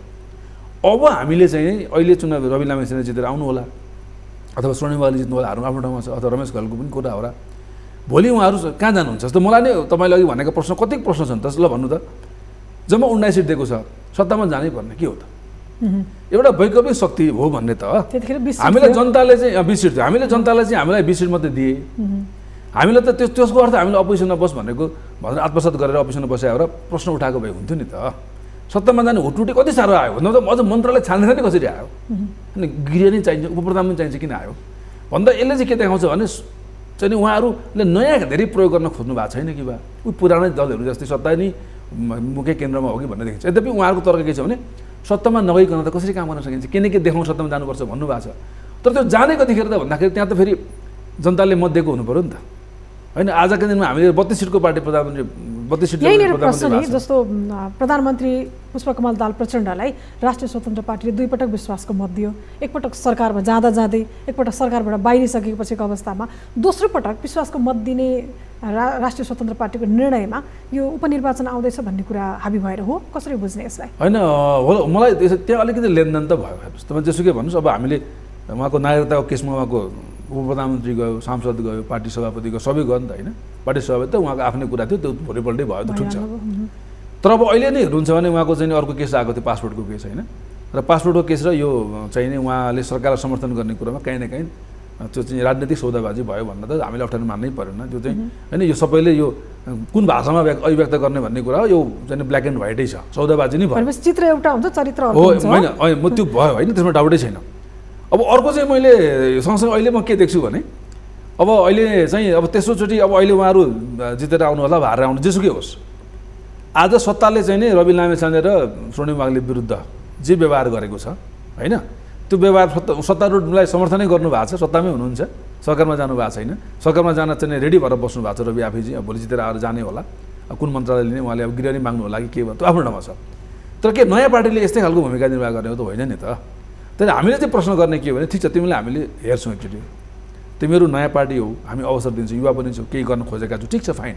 अब हामीले चाहिँ अहिले चुनाव रवि लामिछाने जितेर आउनु होला अथवा स्वर्णिम वाग्ले जित्नु होला, हाम्रो आफ्नो ठाउँमा छ, अथवा रमेश खरेलको पनि कुरा होला। भोलि उहाँहरू कहाँ जानुहुन्छ जस्तो मलाई नै तपाईँले अघि भनेको प्रश्न कति प्रश्न छन् त ल भन्नु त। जम्मा उन्नाइस सिट दिएको छ, सत्तामा जानै पर्ने के हो त? एउटा वैकल्पिक शक्ति हो भन्ने त हामीलाई जनताले चाहिँ बिस सिट थियो, हामीले जनताले चाहिँ हामीलाई बिस सिट मात्रै दिए, हामीलाई त त्यो त्यसको अर्थ हामीले अपोजिसनमा बस भनेको भनेर आत्मसात गरेर अपोजिसनमा बसाएर प्रश्न उठाएको भए हुन्थ्यो नि त। सत्तामा जाने हुटुटी कति साह्रो आयो न त, अझ मन्त्रालय छान्दैन नि कसरी आयो, अनि गृह नै चाहिन्छ, उप प्रधानमन्त्री चाहिन्छ किन आयो भन्दा यसले चाहिँ के देखाउँछ भने चाहिँ उहाँहरूले नयाँ धेरै प्रयोग गर्न खोज्नु भएको छैन कि बा ऊ पुरानै दलहरू जस्तै सत्ता नै मुख्य केन्द्रमा हो कि भन्ने देखिन्छ। यद्यपि उहाँहरूको तर्क के छ भने सत्तामा नगइकन त कसरी काम गर्न सकिन्छ, के न के देखाउँ सत्तामा जानुपर्छ भन्नुभएको छ। तर त्यो जाने कतिखेर त भन्दाखेरि त्यहाँ त फेरि जनताले मत दिएको हुनु पऱ्यो नि त होइन। आजका दिनमा हामीले बत्तीस सिटको पार्टी प्रधानमन्त्री बत्तीस सिट जस्तो प्रधानमन्त्री पुष्पकमल दाहाल प्रचण्डलाई राष्ट्रिय स्वतन्त्र पार्टीले दुई पटक विश्वासको मत दियो, एकपटक सरकारमा जाँदा जाँदै एकपटक सरकारबाट बाहिरिसकेपछिको अवस्थामा दोस्रो पटक विश्वासको मत दिने रा राष्ट्रिय स्वतन्त्र पार्टीको निर्णयमा यो उपनिर्वाचन आउँदैछ भन्ने कुरा हाबी भएर हो, कसरी बुझ्ने यसलाई? होइन हो, मलाई त्यहाँ अलिकति लेनदेन त भयो हेर्नुहोस्, तपाईँ जेसुकै भन्नुहोस्। अब हामीले उहाँको नागरिकताको केसमा उहाँको उप प्रधानमन्त्री गयो, सांसद गयो, पार्टी सभापति गयो, सबै गयो नि त होइन। पार्टी सभापति त उहाँको आफ्नै कुरा थियो, त्यो भोलिपल्टै भयो त ठिक छ। तर अब अहिले नै हेर्नुहुन्छ भने उहाँको चाहिँ अर्को केस आएको थियो, पासपोर्टको केस होइन। र पासपोर्टको केस र यो चाहिँ नि उहाँले सरकारलाई समर्थन गर्ने कुरामा काहीँ न काहीँ त्यो चाहिँ राजनीतिक सौदाबाजी भयो भन्न त हामीले अप्ठ्यारो मान्नै परेन। त्यो चाहिँ होइन, यो सबैले यो कुन भाषामा अभिव्यक्त गर्ने भन्ने कुरा हो, यो चाहिँ ब्ल्याक एन्ड व्हाइटै छ, सौदाबाजी नै भयो। चित्र एउटा हुन्छ, चरित्र हो होइन, म त्यो भयो होइन, त्यसमा डाउटै छैन। अब अर्को चाहिँ मैले सँगसँगै अहिले म के देख्छु भने अब अहिले चाहिँ अब तेस्रोचोटि अब अहिले उहाँहरू जितेर आउनु होला, हारेर आउनु जेसुकै होस्, आज सत्ताले चाहिँ नि रवि लामेछाने र स्वर्णिम वाग्ले विरुद्ध जे व्यवहार गरेको छ होइन, त्यो व्यवहार सत्ता सत्तारूढलाई समर्थनै गर्नुभएको छ, सत्तामै हुनुहुन्छ, सरकारमा जानु भएको छैन। सरकारमा जान चाहिँ रेडी भएर बस्नु भएको छ रवि आफैजी। अब भोलि जितेर आएर जाने होला, कुन मन्त्रालय लिने उहाँले अब गृह नै माग्नु होला कि के भयो त्यो आफ्नो ठाउँमा छ। तर के नयाँ पार्टीले यस्तै खालको भूमिका निर्वाह गर्ने हो त होइन नि त। तर हामीले चाहिँ प्रश्न गर्ने के हो भने ठिक छ, तिमीलाई हामीले हेर्छौँ एकचोटि, तिमीहरू नयाँ पार्टी हो, हामी अवसर दिन्छौँ, युवा पनि छौँ, केही गर्न खोजेका छौँ, ठिक छ फाइन।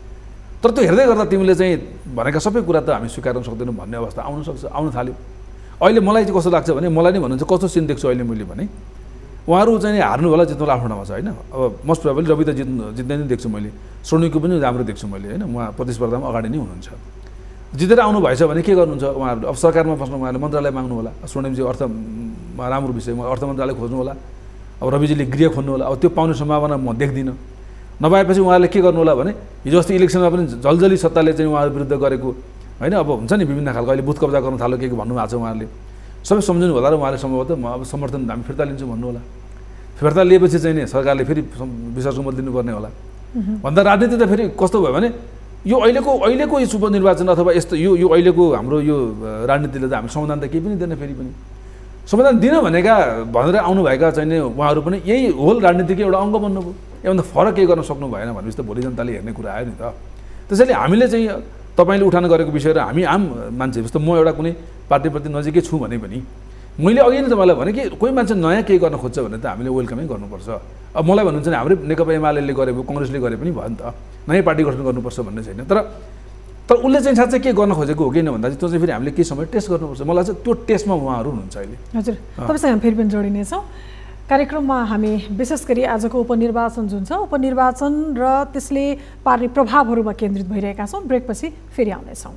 तर त्यो हेर्दै गर्दा तिमीले चाहिँ भनेका सबै कुरा त हामी स्वीकार्न सक्दैनौँ भन्ने अवस्था आउन सक्छ, आउन थाल्यो। अहिले मलाई चाहिँ कस्तो लाग्छ भने मलाई नै भन्नुहुन्छ कस्तो सिन देख्छु अहिले मैले भने उहाँहरू चाहिँ हार्नु होला, जित्नु होला आफ्नो ठाउँमा छ होइन। अब मोस्ट प्रोबेबली रवि त जित्नु जित्दै नै देख्छु मैले, स्वर्णिमको पनि राम्रो देख्छु मैले होइन, उहाँ प्रतिस्पर्धामा अगाडि नै हुनुहुन्छ। जितेर आउनु भएछ भने के गर्नुहुन्छ उहाँहरूले? अब सरकारमा बस्नु उहाँहरूले मन्त्रालय माग्नु होला, स्वर्णिमजी अर्थमा राम्रो विषय अर्थ मन्त्रालय खोज्नु होला, अब रविजीले गृह खोज्नु होला। अब त्यो पाउने सम्भावना म देख्दिनँ। नभएपछि उहाँहरूले के गर्नु होला भने हिजो अस्ति इलेक्सनमा पनि जलजली सत्ताले चाहिँ उहाँहरू विरुद्ध गरेको होइन, अब हुन्छ नि विभिन्न खालको अहिले बुथ कब्जा गर्न थाल्यो के के भन्नुभएको छ उहाँहरूले, सबै सम्झिनु होला र उहाँले सम्भवतः म अब समर्थन हामी फिर्ता लिन्छौँ भन्नु होला। फिर्ता लिएपछि चाहिँ नि सरकारले फेरि विश्वासको मत दिनुपर्ने होला भन्दा राजनीति त फेरि कस्तो भयो भने यो अहिलेको अहिलेको यो उपनिर्वाचन अथवा यस्तो यो यो अहिलेको हाम्रो यो राजनीतिले त हाम्रो संविधान त केही पनि दिएन। फेरि पनि संविधान दिन भनेका भनेर आउनुभएका चाहिँ उहाँहरू पनि यही होल राजनीतिको एउटा अङ्ग बन्नुभयो, योभन्दा फरक केही गर्न सक्नु भएन भनेपछि त भोलि जनताले हेर्ने कुरा आयो नि त। त्यसैले हामीले चाहिँ तपाईँले उठान गरेको विषय र हामी आम मान्छे जस्तो म एउटा कुनै पार्टीप्रति नजिकै छु भने पनि मैले अघि नै तपाईँलाई भने कि कोही मान्छे नयाँ केही गर्न खोज्छ भने त हामीले वेलकमै गर्नुपर्छ। अब मलाई भन्नुहुन्छ भने हाम्रै नेकपा एमाले गरे भयो, कङ्ग्रेसले गरे पनि भयो नि त, नयाँ पार्टी गठन गर्नुपर्छ भन्ने छैन। तर तर उसले चाहिँ साँच्चै के गर्न खोजेको हो कि भन्दा चाहिँ त्यो चाहिँ फेरि हामीले केही समय टेस्ट गर्नुपर्छ। मलाई चाहिँ त्यो टेस्टमा उहाँहरू हुनुहुन्छ अहिले। हजुर, तपाईँसँग हामी फेरि पनि जोडिनेछौँ कार्यक्रममा। हामी विशेष गरी आजको उपनिर्वाचन जुन छ उपनिर्वाचन र त्यसले पार्ने प्रभावहरूमा केन्द्रित भइरहेका छौँ। ब्रेकपछि फेरि आउनेछौँ।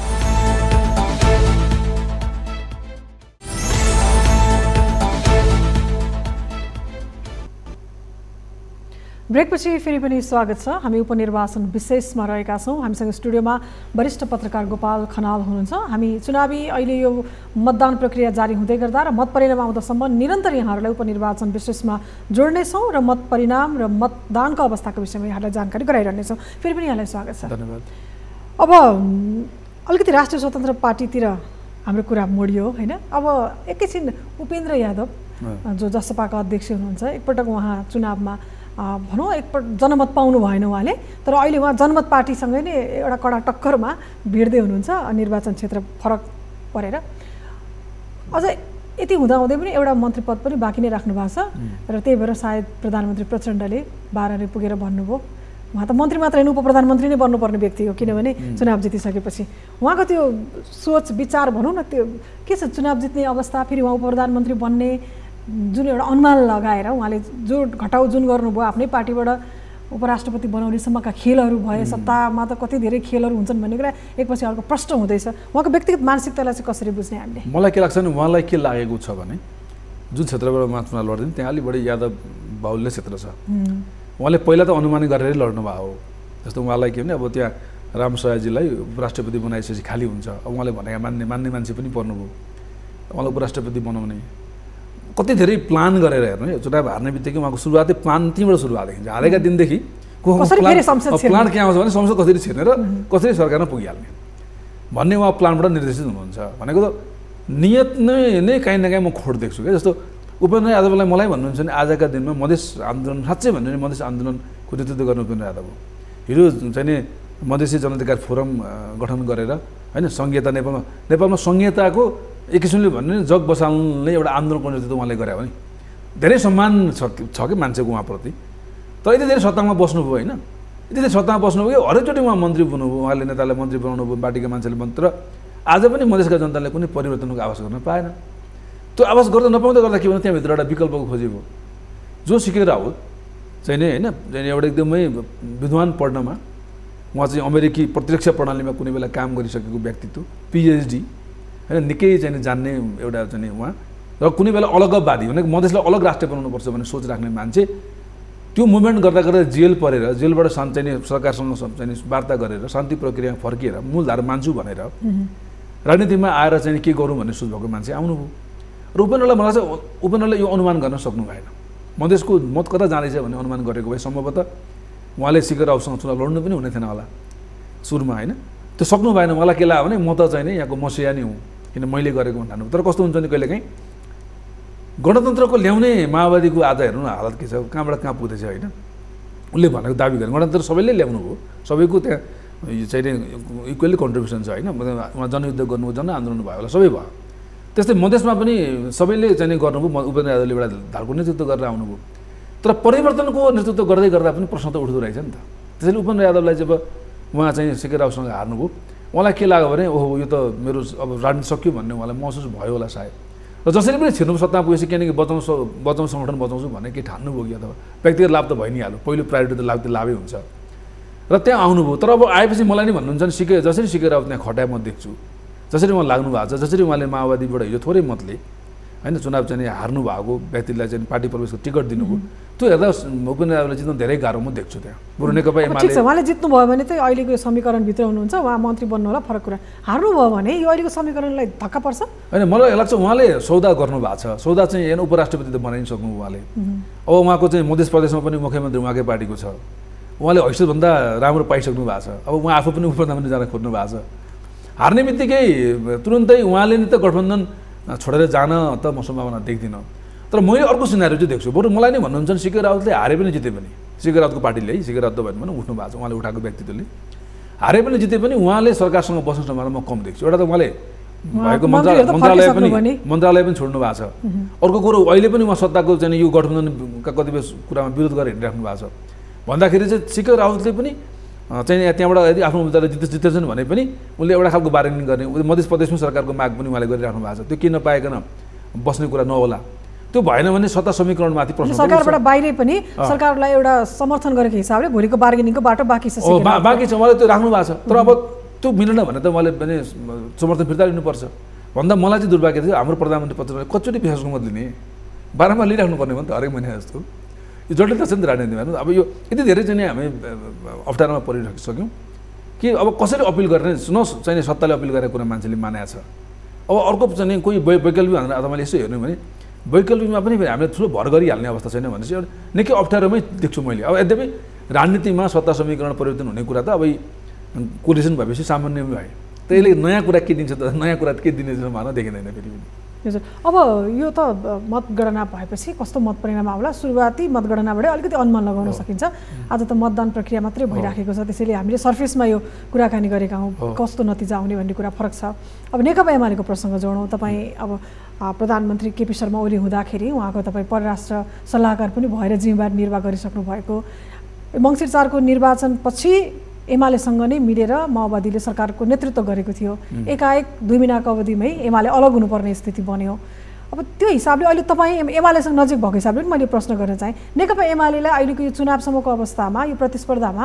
ब्रेकपछि फेरि पनि स्वागत छ। हामी उपनिर्वाचन विशेषमा रहेका छौँ। हामीसँग स्टुडियोमा वरिष्ठ पत्रकार गोपाल खनाल हुनुहुन्छ। हामी चुनावी अहिले यो मतदान प्रक्रिया जारी हुँदै गर्दा र मत परिणाम आउँदासम्म निरन्तर यहाँहरूलाई उपनिर्वाचन विशेषमा जोड्नेछौँ र मत परिणाम र मतदानको अवस्थाको विषयमा यहाँलाई जानकारी गराइरहनेछौँ। फेरि पनि यहाँलाई स्वागत छ। धन्यवाद। अब अलिकति राष्ट्रिय स्वतन्त्र पार्टीतिर हाम्रो कुरा मोडियो होइन। अब एकैछिन उपेन्द्र यादव जो जसपाका अध्यक्ष हुनुहुन्छ, एकपटक उहाँ चुनावमा भनौँ एकपल्ट जनमत पाउनु भएन उहाँले, तर अहिले उहाँ जनमत पार्टीसँगै नै एउटा कडा टक्करमा भिड्दै हुनुहुन्छ निर्वाचन क्षेत्र फरक परेर। अझ यति हुँदाहुँदै पनि एउटा मन्त्री पद पनि बाँकी नै राख्नु भएको छ र त्यही भएर सायद प्रधानमन्त्री प्रचण्डले बाह्रले पुगेर भन्नुभयो उहाँ त मन्त्री मात्र होइन उप प्रधानमन्त्री नै बन्नुपर्ने व्यक्ति हो, किनभने चुनाव जितिसकेपछि उहाँको त्यो सोच विचार भनौँ न त्यो के छ, चुनाव जित्ने अवस्था, फेरि उहाँ उप प्रधानमन्त्री बन्ने जुन एउटा अनुमान लगाएर उहाँले जो घटाउ जुन गर्नुभयो आफ्नै पार्टीबाट उपराष्ट्रपति बनाउनेसम्मका खेलहरू भए सत्तामा त कति धेरै खेलहरू हुन्छन् भन्ने कुरा एकपछि अर्को प्रश्न हुँदैछ उहाँको व्यक्तिगत मानसिकतालाई चाहिँ कसरी बुझ्ने हामीले मलाई के लाग्छ भने उहाँलाई के लागेको छ भने जुन क्षेत्रबाट उहाँ चुनाव लड्दैन त्यहाँ अलिक बढी यादव बाहुल्य क्षेत्र छ उहाँले पहिला त अनुमान गरेरै लड्नु भएको हो जस्तो उहाँलाई के भने अब त्यहाँ रामसयाजीलाई उपराष्ट्रपति बनाइसकेपछि खाली हुन्छ अब उहाँले भनेका मान्ने मान्ने मान्छे पनि पर्नुभयो उहाँलाई उपराष्ट्रपति बनाउने कति धेरै प्लान गरेर हेर्नु है चुनाव हार्ने बित्तिकै उहाँको सुरुवातै प्लान त्यहीँबाट सुरुवात देखिन्छ हारेका दिनदेखि प्लान के आउँछ भने संसद कसरी छिर्ने र कसरी सरकारमा पुगिहाल्ने भन्ने उहाँ प्लानबाट निर्देशित हुनुहुन्छ भनेको त नियत नै नै काहीँ न काहीँ म खोट देख्छु क्या जस्तो उपेन्द्र यादवलाई मलाई भन्नुहुन्छ भने आजका दिनमा मधेस आन्दोलन साँच्चै भन्यो भने मधेस आन्दोलनको नेतृत्व गर्ने उपेन्द्र यादव हो हिजो चाहिँ नि मधेसी जनाधिकार फोरम गठन गरेर होइन सङ्घीयता नेपालमा नेपालमा सङ्घीयताको एक किसिमले भन्यो भने जग बसाल्ने एउटा आन्दोलनको नेतृत्व उहाँले गरे भने धेरै सम्मान छ छ कि मान्छेको उहाँप्रति तर यति धेरै सत्तामा बस्नुभयो होइन यति धेरै सत्तामा बस्नुभयो हरेकचोटि उहाँ मन्त्री बन्नुभयो उहाँले नेतालाई मन्त्री बनाउनु भयो पार्टीका मान्छेले मन्त्र आज पनि मधेसका जनताले कुनै परिवर्तनको आवाज गर्न पाएन त्यो आवाज गर्दा नपाउँदै गर्दा के भन्दा त्यहाँभित्र एउटा विकल्पको खोजी भयो जो सिकेर आओस् चाहिँ नि होइन एउटा एकदमै विद्वान पढ्नमा उहाँ चाहिँ अमेरिकी प्रतिरक्षा प्रणालीमा कुनै बेला काम गरिसकेको व्यक्तित्व पिएचडी होइन निकै चाहिँ जान्ने एउटा चाहिँ उहाँ र कुनै बेला अलगवादी भनेको मधेसलाई अलग राष्ट्र बनाउनुपर्छ भन्ने सोच राख्ने मान्छे त्यो मुभमेन्ट गर्दा गर्दा जेल परेर जेलबाट शान्ति चाहिँ सरकारसँग चाहिँ वार्ता गरेर शान्ति प्रक्रियामा फर्किएर मूलधारा मान्छु भनेर राजनीतिमा आएर चाहिँ के गरौँ भन्ने सोच भएको मान्छे आउनुभयो र उपेन्द्रलाई मलाई चाहिँ उपेन्द्रले यो अनुमान गर्न सक्नु भएन मधेसको मत कता जाँदैछ भन्ने अनुमान गरेको भए सम्भवतः उहाँले शिखर रावतसँग चुनाव लड्नु पनि हुने थिएन होला सुरुमा होइन त्यो सक्नु भएन मलाई के लाग्यो भने म त चाहिँ नि यहाँको मसिया नै हुँ किन मैले गरेको भन्नु तर कस्तो हुन्छ नि कहिलेकाहीँ गणतन्त्रको ल्याउने माओवादीको आज हेर्नु न हालत के छ कहाँबाट कहाँ पुग्दैछ होइन उसले भनेको दाबी गरे गणतन्त्र सबैले ल्याउनु भयो सबैको त्यहाँ चाहिँ इक्वली कन्ट्रिब्युसन छ होइन उहाँ जनयुद्ध गर्नुभयो जनआन्दोलन भयो होला सबै भयो त्यस्तै मधेसमा पनि सबैले चाहिँ गर्नुभयो उपेन्द्र यादवले एउटा धारको नेतृत्व गरेर आउनुभयो तर परिवर्तनको नेतृत्व गर्दै गर्दा पनि प्रश्न त उठ्दो रहेछ नि त त्यसैले उपेन्द्र यादवलाई जब उहाँ चाहिँ शिखर रावतसँग हार्नुभयो उहाँलाई के लाग्यो भने ओहो यो त मेरो अब राजनीति सक्यो भन्ने उहाँलाई महसुस भयो होला सायद र जसरी पनि छिर्नु सत्ता पुगेपछि किनकि बचाउँछु बचाउँ सङ्गठन बचाउँछु भन्ने के ठान्नुभयो कि अथवा व्यक्तिगत लाभ त भइ नै हाल्यो पहिलो प्रायोरिटी त लाभ त लाभै हुन्छ र त्यहाँ आउनुभयो तर अब आएपछि मलाई नै भन्नुहुन्छ नि सिके जसरी शिखर रावत त्यहाँ खटाए म देख्छु जसरी उहाँ लाग्नु भएको छ जसरी उहाँले माओवादीबाट हिजो थोरै मतले होइन चुनाव चाहिँ हार्नु भएको व्यक्तिलाई चाहिँ पार्टी प्रवेशको टिकट दिनुभयो त्यो हेर्दा उपेन्द्र यादवले जित्नु धेरै गाह्रो म देख्छु त्यहाँ बरु नेकपा एमाले ठिक छ उहाँले जित्नुभयो भने चाहिँ अहिलेको यो समीकरणभित्र हुनुहुन्छ उहाँ मन्त्री बन्नु होला फरक कुरा हार्नुभयो भने यो अहिलेको समीकरणलाई धक्का पर्छ होइन मलाई लाग्छ उहाँले सौदा गर्नु भएको छ सौदा चाहिँ हेर्नु उपराष्ट्रपति त बनाइसक्नु उहाँले अब उहाँको चाहिँ मध्य प्रदेशमा पनि मुख्यमन्त्री उहाँकै पार्टीको छ उहाँले हैसियतभन्दा राम्रो पाइसक्नु भएको छ अब उहाँ आफू पनि उपप्रधानमन्त्री जान खोज्नु भएको छ हार्ने बित्तिकै तुरुन्तै उहाँले नि त गठबन्धन छोडेर जान त म सम्भावना देख्दिनँ तर मैले अर्को सिनारी चाहिँ देख्छु बरु मलाई नै भन्नुहुन्छ शिखर रावतले हारे पनि जिते पनि शिखर रावतको पार्टीले है शिखर रावत भन्नु भने उठ्नु भएको छ उहाँले उठाएको व्यक्तित्वले हारे पनि जिते पनि उहाँले सरकारसँग बस्ने सम्भावना म कम देख्छु एउटा त उहाँले भएको मन्त्रालय मन्त्रालय पनि मन्त्रालय पनि छोड्नु भएको छ अर्को कुरो अहिले पनि उहाँ सत्ताको चाहिँ यो गठबन्धनका कतिपय कुरामा विरोध गरेर हिँडिराख्नु भएको छ भन्दाखेरि चाहिँ शिखर रावतले पनि चाहिँ त्यहाँबाट यदि आफ्नो उम्मेदवारले जिते जितेछन् भने पनि उनले एउटा खालको बार्गेनिङ गर्ने मध्य प्रदेशमा सरकारको माग पनि उहाँले गरिराख्नु भएको छ त्यो किन नपाएकन बस्ने कुरा नहोला त्यो भएन भने सत्ता समीकरणमाथि प्रश्न सरकारबाट बाहिरै पनि सरकारलाई एउटा समर्थन गरेको हिसाबले भोलिको बार्गेनिङको बाटो बाँकी छ बाँकी छ उहाँले त्यो राख्नु भएको छ तर अब त्यो मिलेन भने त उहाँले पनि समर्थन फिर्ता लिनुपर्छ भन्दा मलाई चाहिँ दुर्भाग्य थियो हाम्रो प्रधानमन्त्री पत्रले कचोटि विश्वासको मत लिने बाह्रमा लिइराख्नु पर्ने भयो नि त हरेक महिना जस्तो यो जटिलता छ नि त राजनीतिमा अब यो यति धेरै चाहिँ हामी अप्ठ्यारोमा परिसक्यौँ कि अब कसरी अपिल गर्ने न चाहिँ सत्ताले अपिल गरेको कुरा मान्छेले मानेको छ अब अर्को चाहिँ कोही वैकल्पिक भनेर अथवा मैले यसो हेर्नु भने वैकल्पिकमा पनि हामीले ठुलो भर गरिहाल्ने अवस्था छैन भने चाहिँ एउटा निकै अप्ठ्यारोमै देख्छु मैले अब यद्यपि राजनीतिमा सत्ता समीकरण परिवर्तन हुने कुरा त अब कोलिसन भएपछि सामान्य भए त्यसले नयाँ कुरा के दिन्छ त नयाँ कुरा के दिने सम्भावना देखिँदैन फेरि पनि हजुर अब यो त मतगणना भएपछि कस्तो मत परिणाम आउला सुरुवाती मतगणनाबाटै अलिकति अनुमान लगाउन सकिन्छ आज त मतदान प्रक्रिया मात्रै भइराखेको छ त्यसैले हामीले सर्फेसमा यो कुराकानी गरेका हौँ कस्तो नतिजा आउने भन्ने कुरा फरक छ अब नेकपा एमालेको प्रसङ्ग जोडौँ तपाईँ अब प्रधानमन्त्री केपी शर्मा ओली हुँदाखेरि उहाँको तपाईँ परराष्ट्र सल्लाहकार पनि भएर जिम्मेवार निर्वाह गरिसक्नु भएको मङ्सिर चारको निर्वाचनपछि एमालेसँग नै मिलेर माओवादीले सरकारको नेतृत्व गरेको थियो एकाएक दुई महिनाको अवधिमै एमाले अलग हुनुपर्ने स्थिति बन्यो अब त्यो हिसाबले अहिले तपाईँ एमालेसँग नजिक भएको हिसाबले मैले प्रश्न गर्न चाहेँ, नेकपा एमालेलाई अहिलेको यो चुनावसम्मको अवस्थामा यो प्रतिस्पर्धामा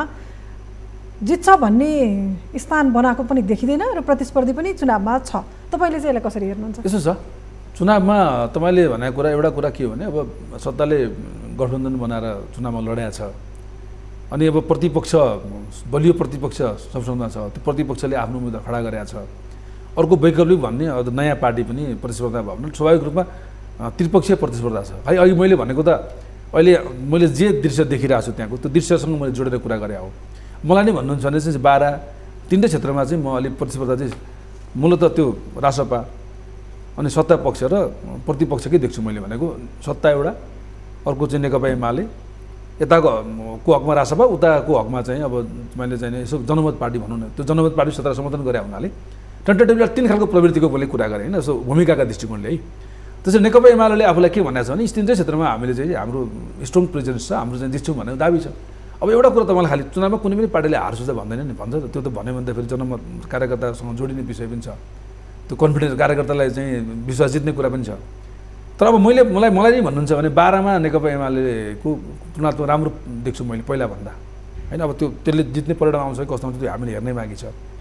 जित्छ भन्ने स्थान बनाएको पनि देखिँदैन र प्रतिस्पर्धी पनि चुनावमा छ। तपाईँले चाहिँ यसलाई कसरी हेर्नुहुन्छ? यसो छ, चुनावमा तपाईँले भनेको कुरा एउटा कुरा के हो भने अब सत्ताले गठबन्धन बनाएर चुनावमा लडेको छ, अनि अब प्रतिपक्ष बलियो प्रतिपक्ष सबसँग छ, त्यो प्रतिपक्षले आफ्नो मुद्दा खडा गरेको छ। अर्को वैकल्पिक भन्ने अब नयाँ पार्टी पनि प्रतिस्पर्धा भयो भने स्वाभाविक रूपमा त्रिपक्षीय प्रतिस्पर्धा छ। है अघि मैले भनेको त अहिले मैले जे दृश्य देखिरहेको छु त्यहाँको त्यो दृश्यसँग मैले जोडेर कुरा गरेँ हो। मलाई नै भन्नुहुन्छ भने चाहिँ बाह्र तिनटै क्षेत्रमा चाहिँ म अलिक प्रतिस्पर्धा चाहिँ मूलत त्यो रासपा अनि सत्ता पक्ष र प्रतिपक्षकै देख्छु मैले भनेको। सत्ता एउटा, अर्को चाहिँ नेकपा एमाले, यताको को हकमा रासपा, उताको हकमा चाहिँ अब मैले चाहिँ यसो जनमत पार्टी भनौँ न, त्यो जनमत पार्टी सत्ता समर्थन गरे हुनाले टेन्टेटिभली तीन खालको प्रवृत्तिको मैले कुरा गरेँ होइन, यसो भूमिकाका दृष्टिकोणले है। त्यसरी नेकपा एमाले आफूलाई के भनेको छ भने तिनटै क्षेत्रमा हामीले चाहिँ हाम्रो स्ट्रङ प्रेजेन्स छ, हाम्रो चाहिँ जित्छौँ भन्ने दाबी छ। अब एउटा कुरा तपाईँलाई खालि चुनावमा कुनै पनि पार्टीले हार्छु त भन्दैन नि, भन्छ त्यो त भन्यो भने त फेरि जनमत कार्यकर्तासँग जोडिने विषय पनि छ, त्यो कन्फिडेन्स कार्यकर्तालाई चाहिँ विश्वास जित्ने कुरा पनि छ। तर अब मैले मलाई मलाई नै भन्नुहुन्छ भने बाह्रमा नेकपा एमालेको तुलनात्मक राम्रो देख्छु मैले पहिला भन्दा होइन। अब त्यो त्यसले जित्ने परिणाम आउँछ कि कस्तो आउँछ त्यो हामीले हेर्नै बाँकी छ।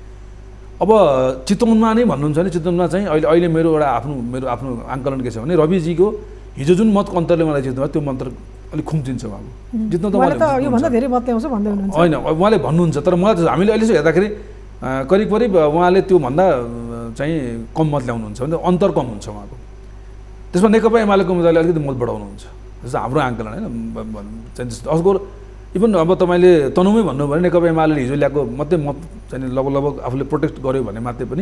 अब चितवनमा नै भन्नुहुन्छ भने चितवनमा चाहिँ अहिले अहिले मेरो एउटा आफ्नो मेरो आफ्नो आङ्कलन के छ भने रविजीको हिजो जुन मतको अन्तरले मलाई जित्नुभयो त्यो मत अलिक खुम्चिन्छ उहाँको जित्न त योभन्दा धेरै मत ल्याउँछ भन्दै हुनुहुन्छ होइन, उहाँले भन्नुहुन्छ। तर मलाई त हामीले अहिले हेर्दाखेरि करिब करिब उहाँले त्योभन्दा चाहिँ कम मत ल्याउनुहुन्छ भने अन्तर कम हुन्छ उहाँको। त्यसमा नेकपा एमालेको उम्मेदवारले अलिकति मत बढाउनुहुन्छ जस्तो हाम्रो आङ्कलन होइन। अर्को इभन अब तपाईँले तनहुमै भन्नुभयो भने नेकपा एमाले हिजो ल्याएको मात्रै मत चाहिँ लगभग लगभग आफूले प्रोटेक्ट गर्यो भने मात्रै पनि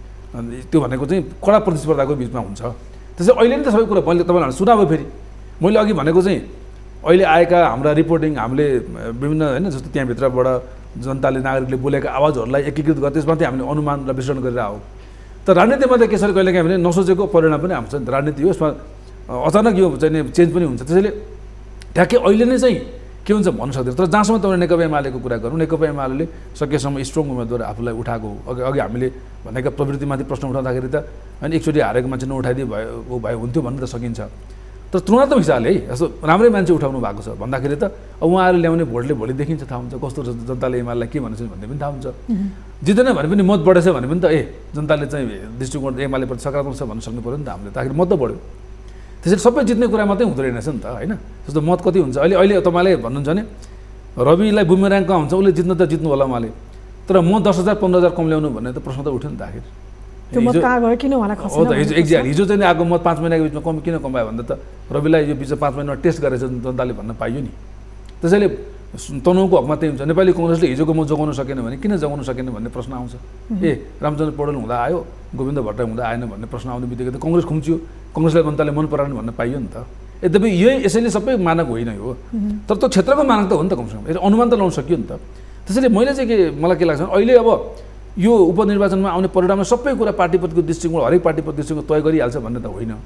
त्यो भनेको चाहिँ कडा प्रतिस्पर्धाको बिचमा हुन्छ। त्यसै अहिले नि त सबै कुरा मैले तपाईँलाई सुनाएको फेरि मैले अघि भनेको चाहिँ अहिले आएका हाम्रा रिपोर्टिङ हामीले विभिन्न होइन जस्तो त्यहाँभित्रबाट जनताले नागरिकले बोलेका आवाजहरूलाई एकीकृत गरेर त्यसमाथि हामीले अनुमान र विश्लेषण गरेर आऊ। तर राजनीतिमा त के छ कहिले काहीँ भने नसोचेको परिणाम पनि आउँछ नि त, राजनीति हो, यसमा अचानक यो चाहिँ चेन्ज पनि हुन्छ। त्यसैले ठ्याक्कै अहिले नै चाहिँ के हुन्छ भन्न सक्दैन। तर जहाँसम्म तपाईँले नेकपा एमालेको कुरा गरौँ, नेकपा एमाले सकेसम्म स्ट्रङ उम्मेदवार आफूलाई उठाएको अघि अघि हामीले भनेका प्रवृत्तिमाथि प्रश्न उठाउँदाखेरि त अनि एकचोटि हारेको मान्छे नउठाइदिए भयो ऊ भयो हुन्थ्यो भन्नु त सकिन्छ। तर तुलनात्मक हिसाबले है यसो राम्रै मान्छे उठाउनु भएको छ भन्दाखेरि त अब उहाँहरूले ल्याउने भोटले भोलि देखिन्छ, थाहा हुन्छ कस्तो जनताले एमालेलाई के भन्छ भन्ने पनि थाहा हुन्छ। जित्दैन भने पनि मत बढेछ भने पनि त ए जनताले चाहिँ दृष्टिकोण एमालेप्रति सकारात्मक छ भन्न सक्नु पऱ्यो नि त हामीले, ताकि मत त बढ्यो। त्यसरी सबै जित्ने कुरा मात्रै हुँदो रहेनछ नि त होइन। जस्तो मत कति हुन्छ अहिले अहिले तपाईँले भन्नुहुन्छ भने रविलाई बुमेराङ कहाँ हुन्छ, उसले जित्न त जित्नु होला उहाँले, तर म दस हजार पन्ध्र हजार कम ल्याउनु भन्ने त प्रश्न त उठ्यो नि त आखिर। त्यो मत कहाँ गयो किन उहाँलाई खस्यो? हो त हिजो एक्ज्याक्ट हिजो चाहिँ आएको मत पाँच महिनाको बिचमा कम किन कमायो भन्दा त रविलाई यो बिचमा पाँच महिनामा टेस्ट गरेछ जनताले भन्न पाइयो नि। त्यसैले तनहुको हकमा त्यही हुन्छ। नेपाली कङ्ग्रेसले हिजोको म जोगाउन सकेन भने किन जोगाउन सकेन भन्ने प्रश्न आउँछ। ए रामचन्द्र पौडेल हुँदा आयो, गोविन्द भट्टराई हुँदा आएन भन्ने प्रश्न आउने बित्तिकै त कङ्ग्रेस खुम्चियो, कङ्ग्रेसलाई जनताले मन पराएन भन्न पाइयो नि त। यद्यपि यही यसैले सबै मानक होइन हो, तर त्यो क्षेत्रको मानक त हो नि त कमसेकम, अनुमान त लगाउन सकियो नि त। त्यसैले मैले चाहिँ के मलाई के लाग्छ अहिले अब यो उपनिर्वाचनमा आउने परिणाममा सबै कुरा पार्टीप्रतिको दृष्टिकोण हरेक पार्टीप्रति दृष्टिकोण तय गरिहाल्छ भन्ने त होइन।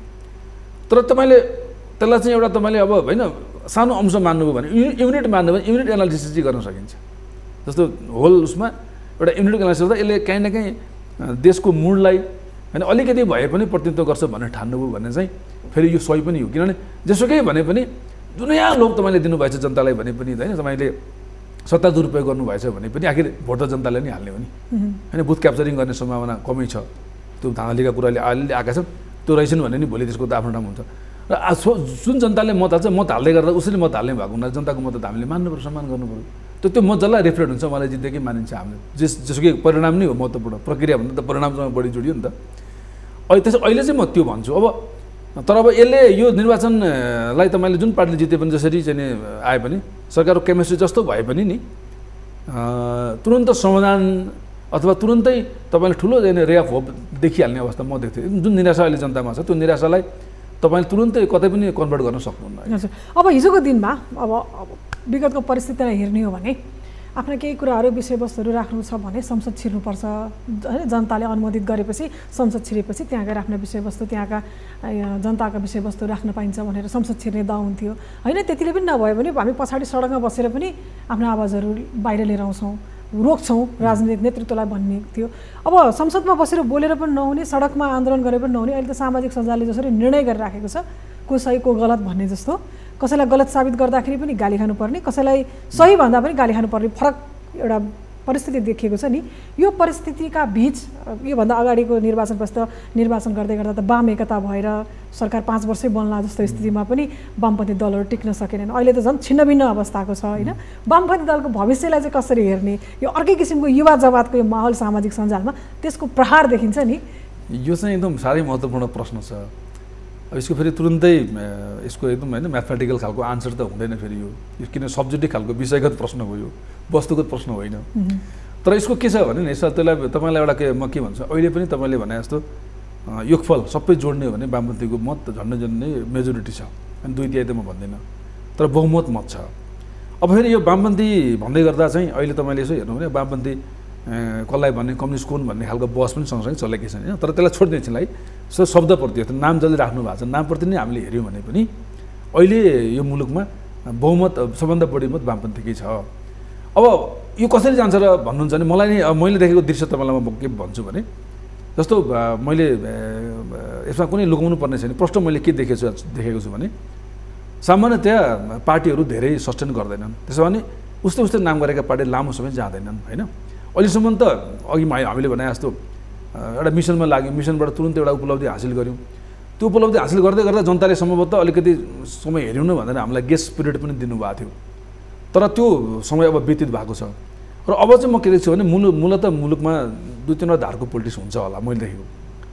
तर तपाईँले त्यसलाई चाहिँ एउटा तपाईँले अब होइन सानो अंश मान्नुभयो भने युनिट मान्नुभयो भने युनिट एनालिसिस चाहिँ गर्न सकिन्छ। जस्तो होल उसमा एउटा युनिट एनालिसिस गर्दा यसले काहीँ न काहीँ देशको मुडलाई होइन अलिकति भए पनि प्रतिनिधित्व गर्छ भनेर ठान्नुभयो भने चाहिँ फेरि यो सही पनि हो। किनभने जेसुकै भने पनि दुनियाँ लोक तपाईँले दिनुभएछ जनतालाई भने पनि होइन, तपाईँले सत्ता दुरुपयोग गर्नुभएछ भने पनि आखिर भोट त जनताले नै हाल्ने हो नि होइन। बुथ क्याप्चरिङ गर्ने सम्भावना कमै छ, त्यो धाँधलीका कुराले अलिअलि आएका छन्, त्यो रहेछन् भने नि भोलि त्यसको त आफ्नो ठाउँ हुन्छ। र जुन जनताले मत हाल्छ मत हाल्दै गर्दा उसैले मत हाल्ने भएको हुनाले जनताको मत त हामीले मान्नु पऱ्यो, सम्मान गर्नु पऱ्यो। त्यो त्यो मत जसलाई रिफ्लेक्ट हुन्छ मलाई जित्दै मानिन्छ हामीले, जस जसुकै परिणाम नै हो महत्त्वपूर्ण, प्रक्रिया भन्दा त परिणामसँग बढी जोडियो नि त। अहिले त्यसो अहिले चाहिँ म त्यो भन्छु। अब तर अब यसले यो निर्वाचनलाई तपाईँले जुन पार्टीले जिते पनि जसरी चाहिँ आए पनि सरकारको केमिस्ट्री जस्तो भए पनि नि तुरन्त समाधान अथवा तुरन्तै तपाईँले ठुलो रे अफ होप देखिहाल्ने अवस्था म देख्थेँ। जुन निराशा अहिले जनतामा छ त्यो निराशालाई तपाईँले तुरन्तै कतै पनि कन्भर्ट गर्न सक्नुहुन्न। हजुर, अब हिजोको दिनमा अब विगतको परिस्थितिलाई हेर्ने हो भने आफ्ना केही कुराहरू विषयवस्तुहरू राख्नु छ भने संसद छिर्नुपर्छ होइन। जनताले अनुमोदित गरेपछि संसद छिरेपछि त्यहाँ गएर आफ्ना विषयवस्तु त्यहाँका जनताका विषयवस्तु राख्न पाइन्छ भनेर संसद छिर्ने दाउ हुन्थ्यो होइन। त्यतिले पनि नभयो भने हामी पछाडि सडकमा बसेर पनि आफ्ना आवाजहरू बाहिर लिएर आउँछौँ रोक्छौँ राजनीतिक नेतृत्वलाई भन्ने थियो। अब संसदमा बसेर बोलेर पनि नहुने, सडकमा आन्दोलन गरेर पनि नहुने, अहिले त सामाजिक सञ्जालले जसरी निर्णय गरिराखेको छ को सही को गलत भन्ने जस्तो, कसैलाई गलत साबित गर्दाखेरि पनि गाली खानुपर्ने, कसैलाई सही भन्दा पनि गाली खानुपर्ने फरक एउटा परिस्थिति देखिएको छ नि। यो परिस्थितिका बीच योभन्दा अगाडिको निर्वाचनपछि त निर्वाचन गर्दै गर्दा त वाम एकता भएर सरकार पाँच वर्षै बन्ला जस्तो स्थितिमा पनि वामपन्थी दलहरू टिक्न सकेनन्। अहिले त झन् छिन्नभिन्न अवस्थाको छ होइन। वामपन्थी दलको भविष्यलाई चाहिँ कसरी हेर्ने, यो अर्कै किसिमको युवा जवातको यो माहौल सामाजिक सञ्जालमा त्यसको प्रहार देखिन्छ नि। यो चाहिँ एकदम साह्रै महत्त्वपूर्ण प्रश्न छ। अब यसको फेरि तुरुन्तै यसको एकदम होइन म्याथमेटिकल खालको आन्सर त हुँदैन फेरि यो, किन सब्जेक्टिभ खालको विषयगत प्रश्न हो, यो वस्तुगत प्रश्न होइन। तर यसको के छ भने नि, यसमा त्यसलाई तपाईँलाई एउटा के म के भन्छु, अहिले पनि तपाईँले भने जस्तो योगफल सबै जोड्ने हो भने वामपन्थीको मत झन्डै झन्डै मेजोरिटी छ, अनि दुई तिहाई त म भन्दिनँ, तर बहुमत मत छ। अब फेरि यो वामपन्थी भन्दै गर्दा चाहिँ अहिले तपाईँले यसो हेर्नु भने वामपन्थी कसलाई भन्ने, कम्युनिस्ट कुन भन्ने खालको बस पनि सँगसँगै चलेकै छ होइन। तर त्यसलाई छोडिदिन्छ लाई सो शब्दप्रति नाम जसले राख्नु भएको छ नामप्रति नै हामीले हेऱ्यौँ भने पनि अहिले यो मुलुकमा बहुमत सबभन्दा बढी मत वामपन्थीकै छ। अब यो कसरी जान्छ र भन्नुहुन्छ भने मलाई नै मैले देखेको दृश्य तपाईँलाई म के भन्छु भने, जस्तो मैले यसमा कुनै लुकाउनु पर्ने छैन, प्रष्ट मैले के देखेको छु देखेको छु भने सामान्यतया पार्टीहरू धेरै सस्टेन गर्दैनन्। त्यसो भने उस्तै उस्तै नाम गरेका पार्टी लामो समय जाँदैनन् होइन। अहिलेसम्म त अघि हामीले भने जस्तो एउटा मिसनमा लाग्यो, मिसनबाट तुरन्त एउटा उपलब्धि हासिल गऱ्यौँ। त्यो उपलब्धि हासिल गर्दै गर्दा जनताले सम्भवतः अलिकति समय हेऱ्यौँ न भनेर हामीलाई गेस पिरियड पनि दिनुभएको थियो, तर त्यो समय अब व्यतीत भएको छ। र अब चाहिँ म के देख्छु भने मुलु मूलत मुलुकमा दुई तिनवटा धारको पोलिटिक्स हुन्छ होला मैले देखेको।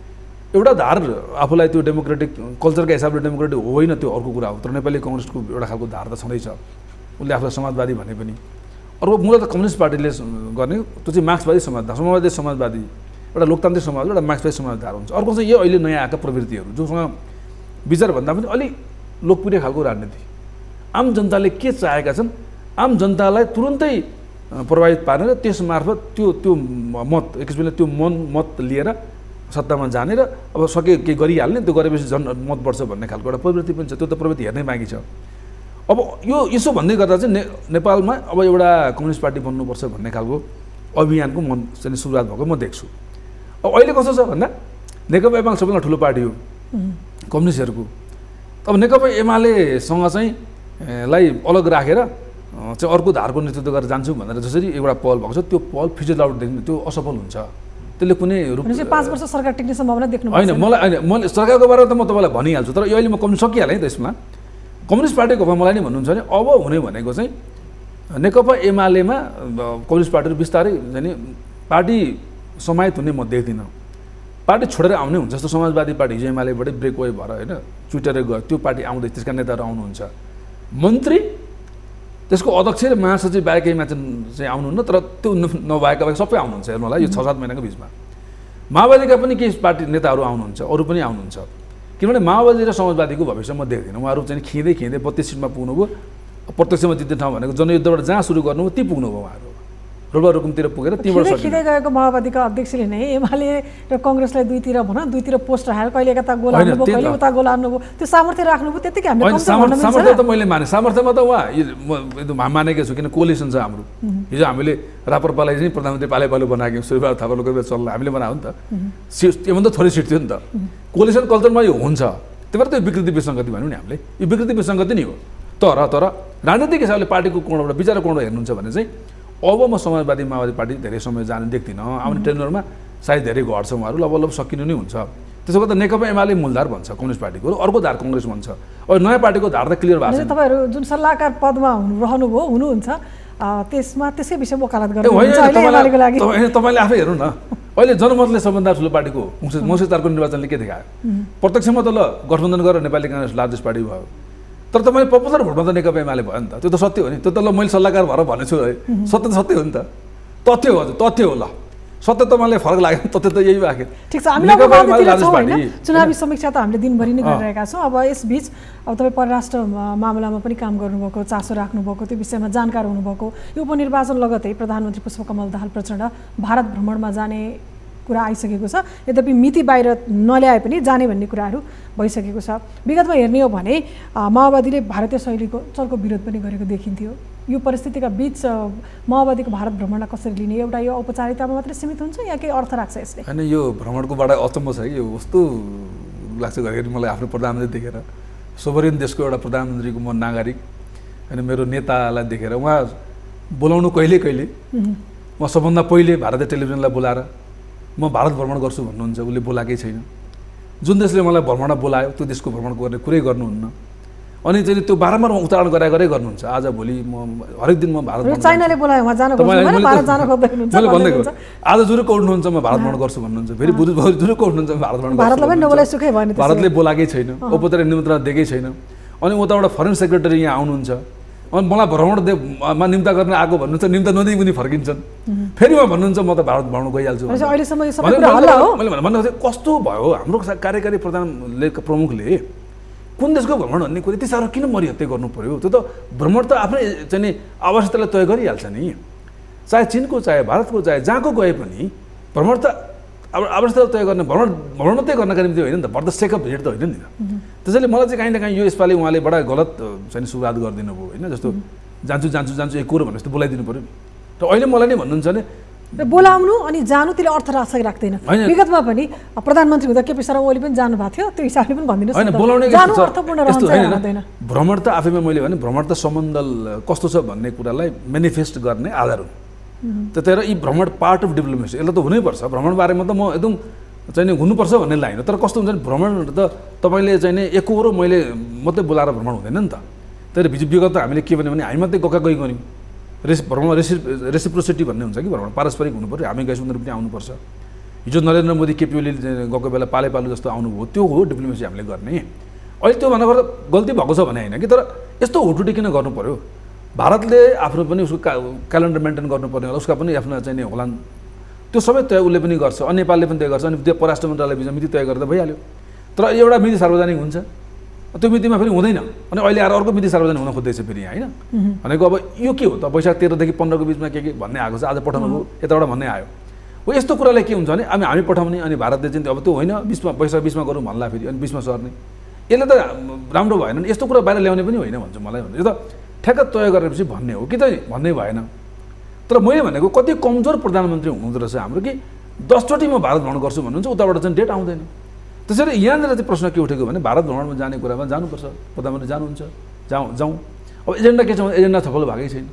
एउटा धार आफूलाई त्यो डेमोक्रेटिक कल्चरका हिसाबले डेमोक्रेटिक होइन, त्यो अर्को कुरा हो, तर नेपाली कङ्ग्रेसको एउटा खालको धार त छँदैछ, उसले आफूलाई समाजवादी भने पनि। अर्को मूलत कम्युनिस्ट पार्टीले गर्ने त्यो चाहिँ मार्क्सवादी समाजवाद, समाजवादी समाजवादी एउटा लोकतान्त्रिक समाज, एउटा मार्क्सवादी समाजवाद हुन्छ। अर्को चाहिँ यो अहिले नयाँ आएका प्रवृत्तिहरू जोसँग विचार भन्दा पनि अलिक लोकप्रिय खालको राजनीति। आम जनताले के चाहेका छन्, आम जनतालाई तुरुन्तै प्रभावित पारेर त्यस मार्फत त्यो त्यो मत एक किसिमले त्यो मन मत लिएर सत्तामा जाने र अब सके केही गरिहाल्ने, त्यो गरेपछि झन् मत बढ्छ भन्ने खालको एउटा प्रवृत्ति पनि छ। त्यो त प्रवृत्ति हेर्नै बाँकी छ। अब यो यसो भन्दै गर्दा चाहिँ ने नेपालमा अब एउटा कम्युनिस्ट पार्टी बन्नुपर्छ भन्ने खालको अभियानको मन चाहिँ सुरुवात भएको म देख्छु। अब अहिले कस्तो छ भन्दा नेकपा एमाले सबैभन्दा ठुलो पार्टी हो कम्युनिस्टहरूको। अब नेकपा एमालेसँग चाहिँ लाई अलग राखेर चाहिँ अर्को धारको नेतृत्व गरेर जान्छु भनेर जसरी एउटा पहल भएको छ, त्यो पहल फिजेड आउट देख्नु त्यो असफल हुन्छ। त्यसले कुनै रूप पाँच वर्ष सरकार टिक्ने सम्भावना देख्नु होइन। मलाई होइन, मैले सरकारको बारेमा त म तपाईँलाई भनिहाल्छु, तर यो अहिले म कम्युनिस्ट सकिहालेँ नि त यसमा। कम्युनिस्ट पार्टीको मलाई नै भन्नुहुन्छ भने अब हुने भनेको चाहिँ नेकपा एमालेमा कम्युनिस्ट पार्टीहरू बिस्तारै जाने पार्टी समाहित हुने म देख्दिनँ। पार्टी छोडेर आउने हुन्छ, जस्तो समाजवादी पार्टी हिजो एमालेबाटै ब्रेक वे भएर होइन ट्विटरै गयो, त्यो पार्टी आउँदै त्यसका नेताहरू आउनुहुन्छ। मन्त्री त्यसको अध्यक्ष र महासचिव बाहेकैमा चाहिँ आउनुहुन्न, तर त्यो नभएका बाहेक सबै आउनुहुन्छ। हेर्नु होला यो छ सात महिनाको बिचमा माओवादीका पनि केही पार्टी नेताहरू आउनुहुन्छ, अरू पनि आउनुहुन्छ। किनभने माओवादी र समाजवादीको भविष्य म देख्दिनँ। उहाँहरू चाहिँ खिँदै खिँदै बत्तिस सिटमा पुग्नुभयो, प्रत्यक्षमा जित्ने ठाउँ भनेको जनयुद्धबाट जहाँ सुरु गर्नुभयो ती पुग्नुभयो उहाँहरू, रोल्पा रुकुमतिर पुगेर त्यहीँबाट खिँदै गएको माओवादीका अध्यक्षले नै एमाले र कङ्ग्रेसलाई दुईतिर भन दुईतिर पोस्ट राखेर कहिले यता गोल हान्नुभयो, कहिले उता गोल हान्नुभयो, त्यो सामर्थ्य राख्नुभयो। त्यतिकै हामीले सामर्थ्य त मैले माने, सामर्थ्यमा त उहाँ एकदम मानेकै छु, किन कोलिसन छ हाम्रो। हिजो हामीले राप्रपालाई चाहिँ प्रधानमन्त्री पाले पालो बनाएको सुरुवात थापालोको चल्ला हामीले बनायो नि त, सिट त्योभन्दा थोरै सिट थियो नि त। कोलिसन कल्चरमा यो हुन्छ, त्यही भएर त्यो विकृति विसङ्गति भन्यो नि हामीले, यो विकृति विसङ्गति नै हो। तर तर राजनीतिक हिसाबले पार्टीको कोणबाट विचार कोणबाट हेर्नुहुन्छ भने चाहिँ अब म समाजवादी माओवादी पार्टी धेरै समय जाने देख्दिनँ। आउने टेन्डरमा सायद धेरै घट्छ, उहाँहरू लब लब सकिनु नै हुन्छ। त्यसो गर्दा नेकपा एमाले मूलधार भन्छ कम्युनिस्ट पार्टीको, अर्को धार कङ्ग्रेस भन्छ। अब नयाँ पार्टीको धार त क्लियर भएको छ। तपाईँहरू जुन सल्लाहकार पदमा हुनु रहनुभयो हुनुहुन्छ त्यसमा त्यसै विषय वकालत गर्नु तपाईँले आफै हेर्नु न, अहिले जनमतले सबभन्दा ठुलो पार्टीको मौसिक चारको निर्वाचनले के देखायो? प्रत्यक्षमा त ल गठबन्धन गरेर नेपाली काङ्ग्रेस लार्जेस्ट पार्टी भयो, तर तपाईँले पपुलर भोटमा त नेकपा एमाले भयो नि त। त्यो त सत्य हो नि, त्यो त ल मैले सल्लाहकार भएर भनेछु है, सत्य त सत्य हो नि त, तथ्य हो, तथ्य हो। ल सत्य तपाईँलाई फरक लाग्यो, तथ्य त यही भएको। ठिक छ, हामीले चुनावी समीक्षा त हामीले दिनभरि नै गरिरहेका छौँ। अब यसबिच अब तपाईँ परराष्ट्र मामलामा पनि काम गर्नुभएको, चासो राख्नुभएको, त्यो विषयमा जानकार हुनुभएको, यो उपनिर्वाचन लगतै प्रधानमन्त्री पुष्पकमल दाहाल प्रचण्ड भारत भ्रमणमा जाने कुरा आइसकेको छ। यद्यपि मिति बाहिर नल्याए पनि जाने भन्ने कुराहरू भइसकेको छ। विगतमा हेर्ने हो भने माओवादीले भारतीय शैलीको चर्को विरोध पनि गरेको देखिन्थ्यो। यो परिस्थितिका बीच माओवादीको भारत भ्रमणलाई कसरी लिने? एउटा यो औपचारिकतामा मात्रै सीमित हुन्छ या केही अर्थ राख्छ यसले? होइन, यो भ्रमणको बडा अचम्म छ कि यो कस्तो लाग्छ घरिघरि मलाई आफ्नो प्रधानमन्त्री देखेर। सोभरियन देशको एउटा प्रधानमन्त्रीको म नागरिक होइन, मेरो नेतालाई देखेर उहाँ बोलाउनु कहिले कहिले म सबभन्दा पहिले भारतीय टेलिभिजनलाई बोलाएर म भारत भ्रमण गर्छु भन्नुहुन्छ, उसले बोलाएकै छैन। जुन देशले मलाई भ्रमण बोलायो त्यो देशको भ्रमण गर्ने कुरै गर्नुहुन्न। अनि चाहिँ त्यो बारम्बार उच्चारण गरा गरे गर्नुहुन्छ। आज भोलि म हरेक दिन म भारत चाइनाले बोलायो उहाँ जान खोज्नु भारत जान खोज्दै हुनुहुन्छ। मैले भन्दैको आज जुरुको उठ्नुहुन्छ म भारत भ्रमण गर्छु भन्नुहुन्छ, फेरि बुधु जुरुको उठ्नुहुन्छ म भारत भ्रमण गर्छु। भारतलाई पनि नबोलाइ सुखै भयो नि। भारतले बोलाएकै छैन, औपचारिक निमन्त्रणा दिएकै छैन। अनि उताबाट फरेन सेक्रेटरी यहाँ आउनुहुन्छ, अनि मलाई भ्रमण देमा निम्ता गर्न आएको भन्नुहुन्छ, निम्ता नदिई पनि फर्किन्छन्। फेरि उहाँ भन्नुहुन्छ म त भारत भ्रमण गइहाल्छु। अहिलेसम्म यो सबै कुरा हल्ला हो। मैले भन्नु कस्तो भयो हाम्रो कार्यकारी प्रधानले प्रमुखले कुन देशको भ्रमण भन्ने कुरा यति साह्रो किन मरिहत्ते गर्नु पर्यो? त्यो त भ्रमण त आफ्नै चाहिँ नि आवश्यकतालाई तय गरिहाल्छ नि। चाहे चिनको चाहे भारतको चाहे जहाँको गए पनि भ्रमण त अब आवश्यकता तय गर्ने भ्रमण भ्रमण मात्रै गर्नका निम्ति होइन नि त, for the sake of visit त होइन नि त। त्यसैले मलाई चाहिँ काहीँ न काहीँ यो यसपालि उहाँले बडा गलत चाहिँ सुरुवात गरिदिनु भयो होइन। जस्तो जान्छु जान्छु जान्छु एक कुरो भने जस्तो बोलाइदिनु पऱ्यो नि। र अहिले मलाई नै भन्नुहुन्छ भने बोलाउनु अनि जानु त्यसले अर्थ राख्छ कि राख्दैन? विगतमा पनि प्रधानमन्त्री हुँदा केपी शर्मा ओली पनि जानु भएको थियो, त्यो हिसाबले पनि भनिदिनुहोस्। होइन, बोलाउने जानु अर्थपूर्ण रहन्छ हैन? भ्रमण त आफैमा मैले भने भ्रमण त सम्बन्ध कस्तो छ भन्ने कुरालाई मेनिफेस्ट गर्ने आधार हो। त्यतिखेर यी भ्रमण पार्ट अफ डिप्लोमेसी, यसलाई त हुनैपर्छ। भ्रमण बारेमा त म एकदम चाहिँ हुनुपर्छ भन्ने लाइन, तर कस्तो हुन्छ भने भ्रमण त तपाईँले चाहिँ नि एकहोरो मैले मात्रै बोलाएर भ्रमण हुँदैन नि त। तर विगत त हामीले के भन्यो भने हामी मात्रै गएका गइ गऱ्यौँ। रेस भ्रमण रेसि रेसिप्रोसिटी भन्ने हुन्छ कि भ्रमण पारस्परिक हुनु पऱ्यो, हामी गएपछि उनीहरू पनि आउनुपर्छ। हिजो नरेन्द्र मोदी केपी ओली गएको बेला पाले पालो जस्तो आउनुभयो, त्यो हो डिप्लोमेसी हामीले गर्ने। अहिले त्यो भन्दा गर्दा गल्ती भएको छ भने होइन कि, तर यस्तो हुटुटी किन गर्नु पऱ्यो? भारतले आफ्नो पनि उसको का क्यालेन्डर मेन्टेन गर्नुपर्ने होला, उसका पनि आफ्नो चाहिँ होलान्, त्यो सबै तय उसले पनि गर्छ, अनि नेपालले पनि तय गर्छ। अनि त्यो परराष्ट्र मन्त्रालय बिचमा मिति तय गर्दा भइहाल्यो। तर एउटा मिति सार्वजनिक हुन्छ, त्यो मितिमा फेरि हुँदैन। अनि अहिले आएर अर्को मिति सार्वजनिक हुन खोज्दैछ फेरि यहाँ होइन। भनेको अब यो के हो त, वैशाख तेह्रदेखि पन्ध्रको बिचमा के के भन्ने आएको छ, आज पठाउनु भयो यताबाट भन्ने आयो हो। यस्तो कुरालाई के हुन्छ भने हामी हामी पठाउने, अनि भारतले चाहिँ अब त्यो होइन बिचमा वैशाख बिचमा गरौँ भन्ला फेरि, अनि बिचमा सर्ने, यसले त राम्रो भएन नि। यस्तो कुरा बाहिर ल्याउने पनि होइन भन्छु मलाई। यो त ठ्याक्क तय गरेपछि भन्ने हो कि त भन्ने भएन। तर मैले भनेको कति कमजोर प्रधानमन्त्री हुनुहुँदो रहेछ हाम्रो कि दसचोटि म भारत भ्रमण गर्छु भन्नुहुन्छ, उताबाट चाहिँ डेट आउँदैन। त्यसैले यहाँनिर चाहिँ प्रश्न के उठेको भने भारत भ्रमणमा जाने कुरामा जानुपर्छ, प्रधानमन्त्री जानुहुन्छ, जाउँ जाउँ। अब एजेन्डा के छ भने एजेन्डा छलफल भएकै छैन।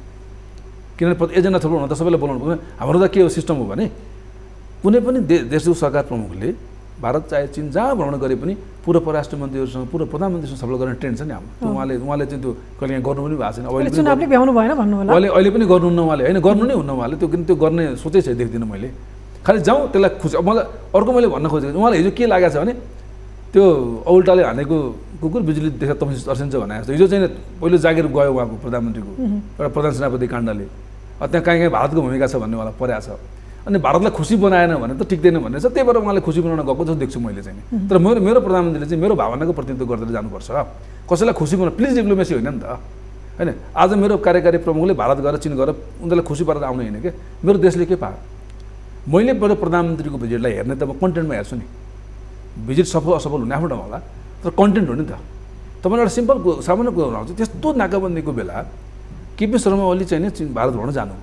किनभने एजेन्डा छलफल हुन त सबैलाई बोलाउनु पर्छ। हाम्रो त के हो सिस्टम हो भने कुनै पनि दे देशको सरकार प्रमुखले भारत चाहे चीन जहाँ भ्रमण गरे पनि पूर्व परराष्ट्र मन्त्रीहरूसँग पूर्व प्रधानमन्त्रीसँग छलफल गर्ने ट्रेन्ड छ नि हाम्रो। त्यो उहाँले उहाँले चाहिँ त्यो कहिले यहाँ गर्नु पनि भएको छैन। अहिले चुनावले भ्याउनु भएन भन्नु होला। अहिले अहिले पनि गर्नुहुन्न उहाँले, होइन गर्नु नै हुन्न उहाँले, त्यो किन त्यो गर्ने सोचै छ देख्दिनँ मैले। खालि जाउँ त्यसलाई खुसी। अब मलाई अर्को मैले भन्न खोजेको उहाँलाई हिजो के लागेको छ भने त्यो औल्टाले हानेको कुकुर बिजुली देखेर तर्सिन्छ भने जस्तो हिजो चाहिँ पहिलो जागिर गयो उहाँको प्रधानमन्त्रीको एउटा प्रधान सेनापति काण्डले। त्यहाँ कहीँ कहीँ भारतको भूमिका छ भन्ने उहाँलाई परेको छ। अनि भारतलाई खुसी बनाएन भने त टिक्दैन भन्ने छ, त्यही भएर उहाँले खुसी बनाउन गएको जस्तो देख्छु मैले चाहिँ। तर मेरो मेरो प्रधानमन्त्रीले चाहिँ मेरो भावनाको प्रतिनिधित्व गर्दै जानुपर्छ। कसैलाई खुसी बनाउनु प्लिज डिप्लोमेसी होइन नि त होइन। आज मेरो कार्यकारी प्रमुखले भारत गएर चिन गएर उनीहरूलाई खुसी पारेर आउने होइन कि मेरो देशले के पायो। मैले मेरो प्रधानमन्त्रीको भिजिटलाई हेर्ने त म कन्टेन्टमा हेर्छु नि। भिजिट सफल असफल हुने आफ्नो ठाउँमा होला, तर कन्टेन्ट हो नि त। तपाईँले एउटा सिम्पल सामान्य कुरा आउँछ, त्यस्तो नाकाबन्दीको बेला केपी शर्मा ओली चाहिँ नि भारत भ्रमण जानु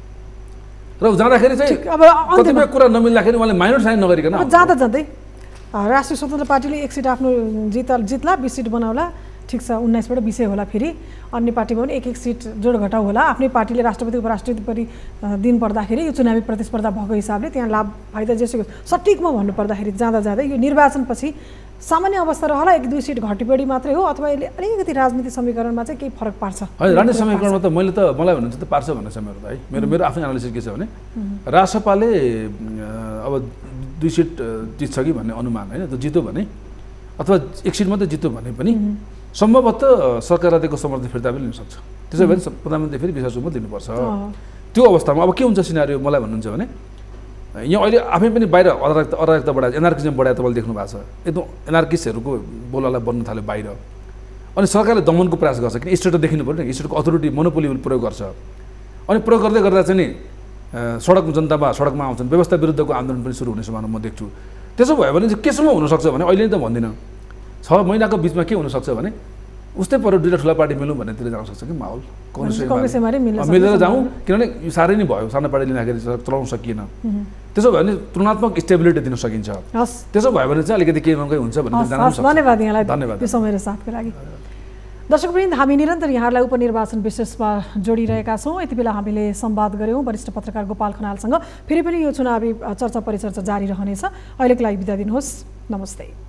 र जाँदाखेरि चाहिँ अब कतिपय कुरा नमिल्दाखेरि उहाँले माइनर साइन नगरिकन जाँदा जाँदै राष्ट्रिय स्वतन्त्र पार्टीले एक सिट आफ्नो जित जित्ला बिस सिट बनाउला, ठिक छ, उन्नाइसबाट बिसै होला। फेरि अन्य पार्टीमा पनि एक एक सिट जोड घटाउ होला। आफ्नै पार्टीले राष्ट्रपति उपराष्ट्रपति दिन पर्दाखेरि यो चुनावी प्रतिस्पर्धा भएको हिसाबले त्यहाँ लाभ फाइदा जेसुकै सटिकमा भन्नुपर्दाखेरि जाँदा जाँदै यो निर्वाचनपछि सामान्य अवस्था रहला, एक दुई सिट घटी बढी मात्रै हो, अथवा यसले अलिकति राजनीतिक समीकरणमा चाहिँ केही फरक पार्छ? होइन, राजनीतिक समीकरणमा त मैले त मलाई भन्नुहुन्छ त पार्छ भन्ने छ मेरो त है। मेरो मेरो आफ्नो एनालिसिस के छ भने रासपाले अब दुई सिट जित्छ कि भन्ने अनुमान होइन, त्यो जित्यो भने अथवा एक सिट मात्रै जित्यो भने पनि सम्भवतः सरकारवादीको समर्थन फिर्ता पनि लिन सक्छ। त्यसो भने प्रधानमन्त्री फेरि विश्वास मत लिनुपर्छ। त्यो अवस्थामा अब के हुन्छ सिनारियो मलाई भन्नुहुन्छ भने यहाँ अहिले आफै पनि बाहिर अराजकता अराजकता बढाए, एनार्किजम बढाए तपाईँले देख्नु भएको छ। एकदम एनार्किस्टहरूको बोलालाई बन्न थाल्यो बाहिर। अनि सरकारले दमनको प्रयास गर्छ, किन स्टेट देखिनु पऱ्यो नि, स्टेटको अथोरिटी मोनोपोली प्रयोग गर्छ। अनि प्रयोग गर्दै गर्दा चाहिँ नि सडक जनतामा सडकमा आउँछन्, व्यवस्था विरुद्धको आन्दोलन पनि सुरु हुने सम्भावना म देख्छु। त्यसो भयो भने चाहिँ केसम्म हुनसक्छ भने अहिले त भन्दिनँ, छ महिनाको बिचमा के हुनसक्छ भने उस्तै पर दुईवटा ठुला पार्टी मिलौँ भन्नेतिर जान सक्छ कि माहौल मिलेर जाउँ, किनभने यो साह्रै नै भयो, सानो पार्टी लिँदाखेरि चलाउन सकिएन। त्यसो भयो भने तुलनात्मक स्टेबिलिटी दिन सकिन्छ। त्यसो भयो भने चाहिँ अलिकति केही नकै हुन्छ भन्ने जान सक्छ। धन्यवाद यहाँलाई धन्यवाद यो समय र साथको लागि। दर्शकवृन्द, हामी निरन्तर यहाँलाई उपनिर्वाचन विशेषमा जोडिरहेका छौँ। यति बेला हामीले संवाद गऱ्यौँ वरिष्ठ पत्रकार गोपाल खनालसँग। फेरि पनि यो चुनावी चर्चा परिचर्चा जारी रहनेछ। अहिलेको लागि बिदा दिनुहोस्। नमस्ते।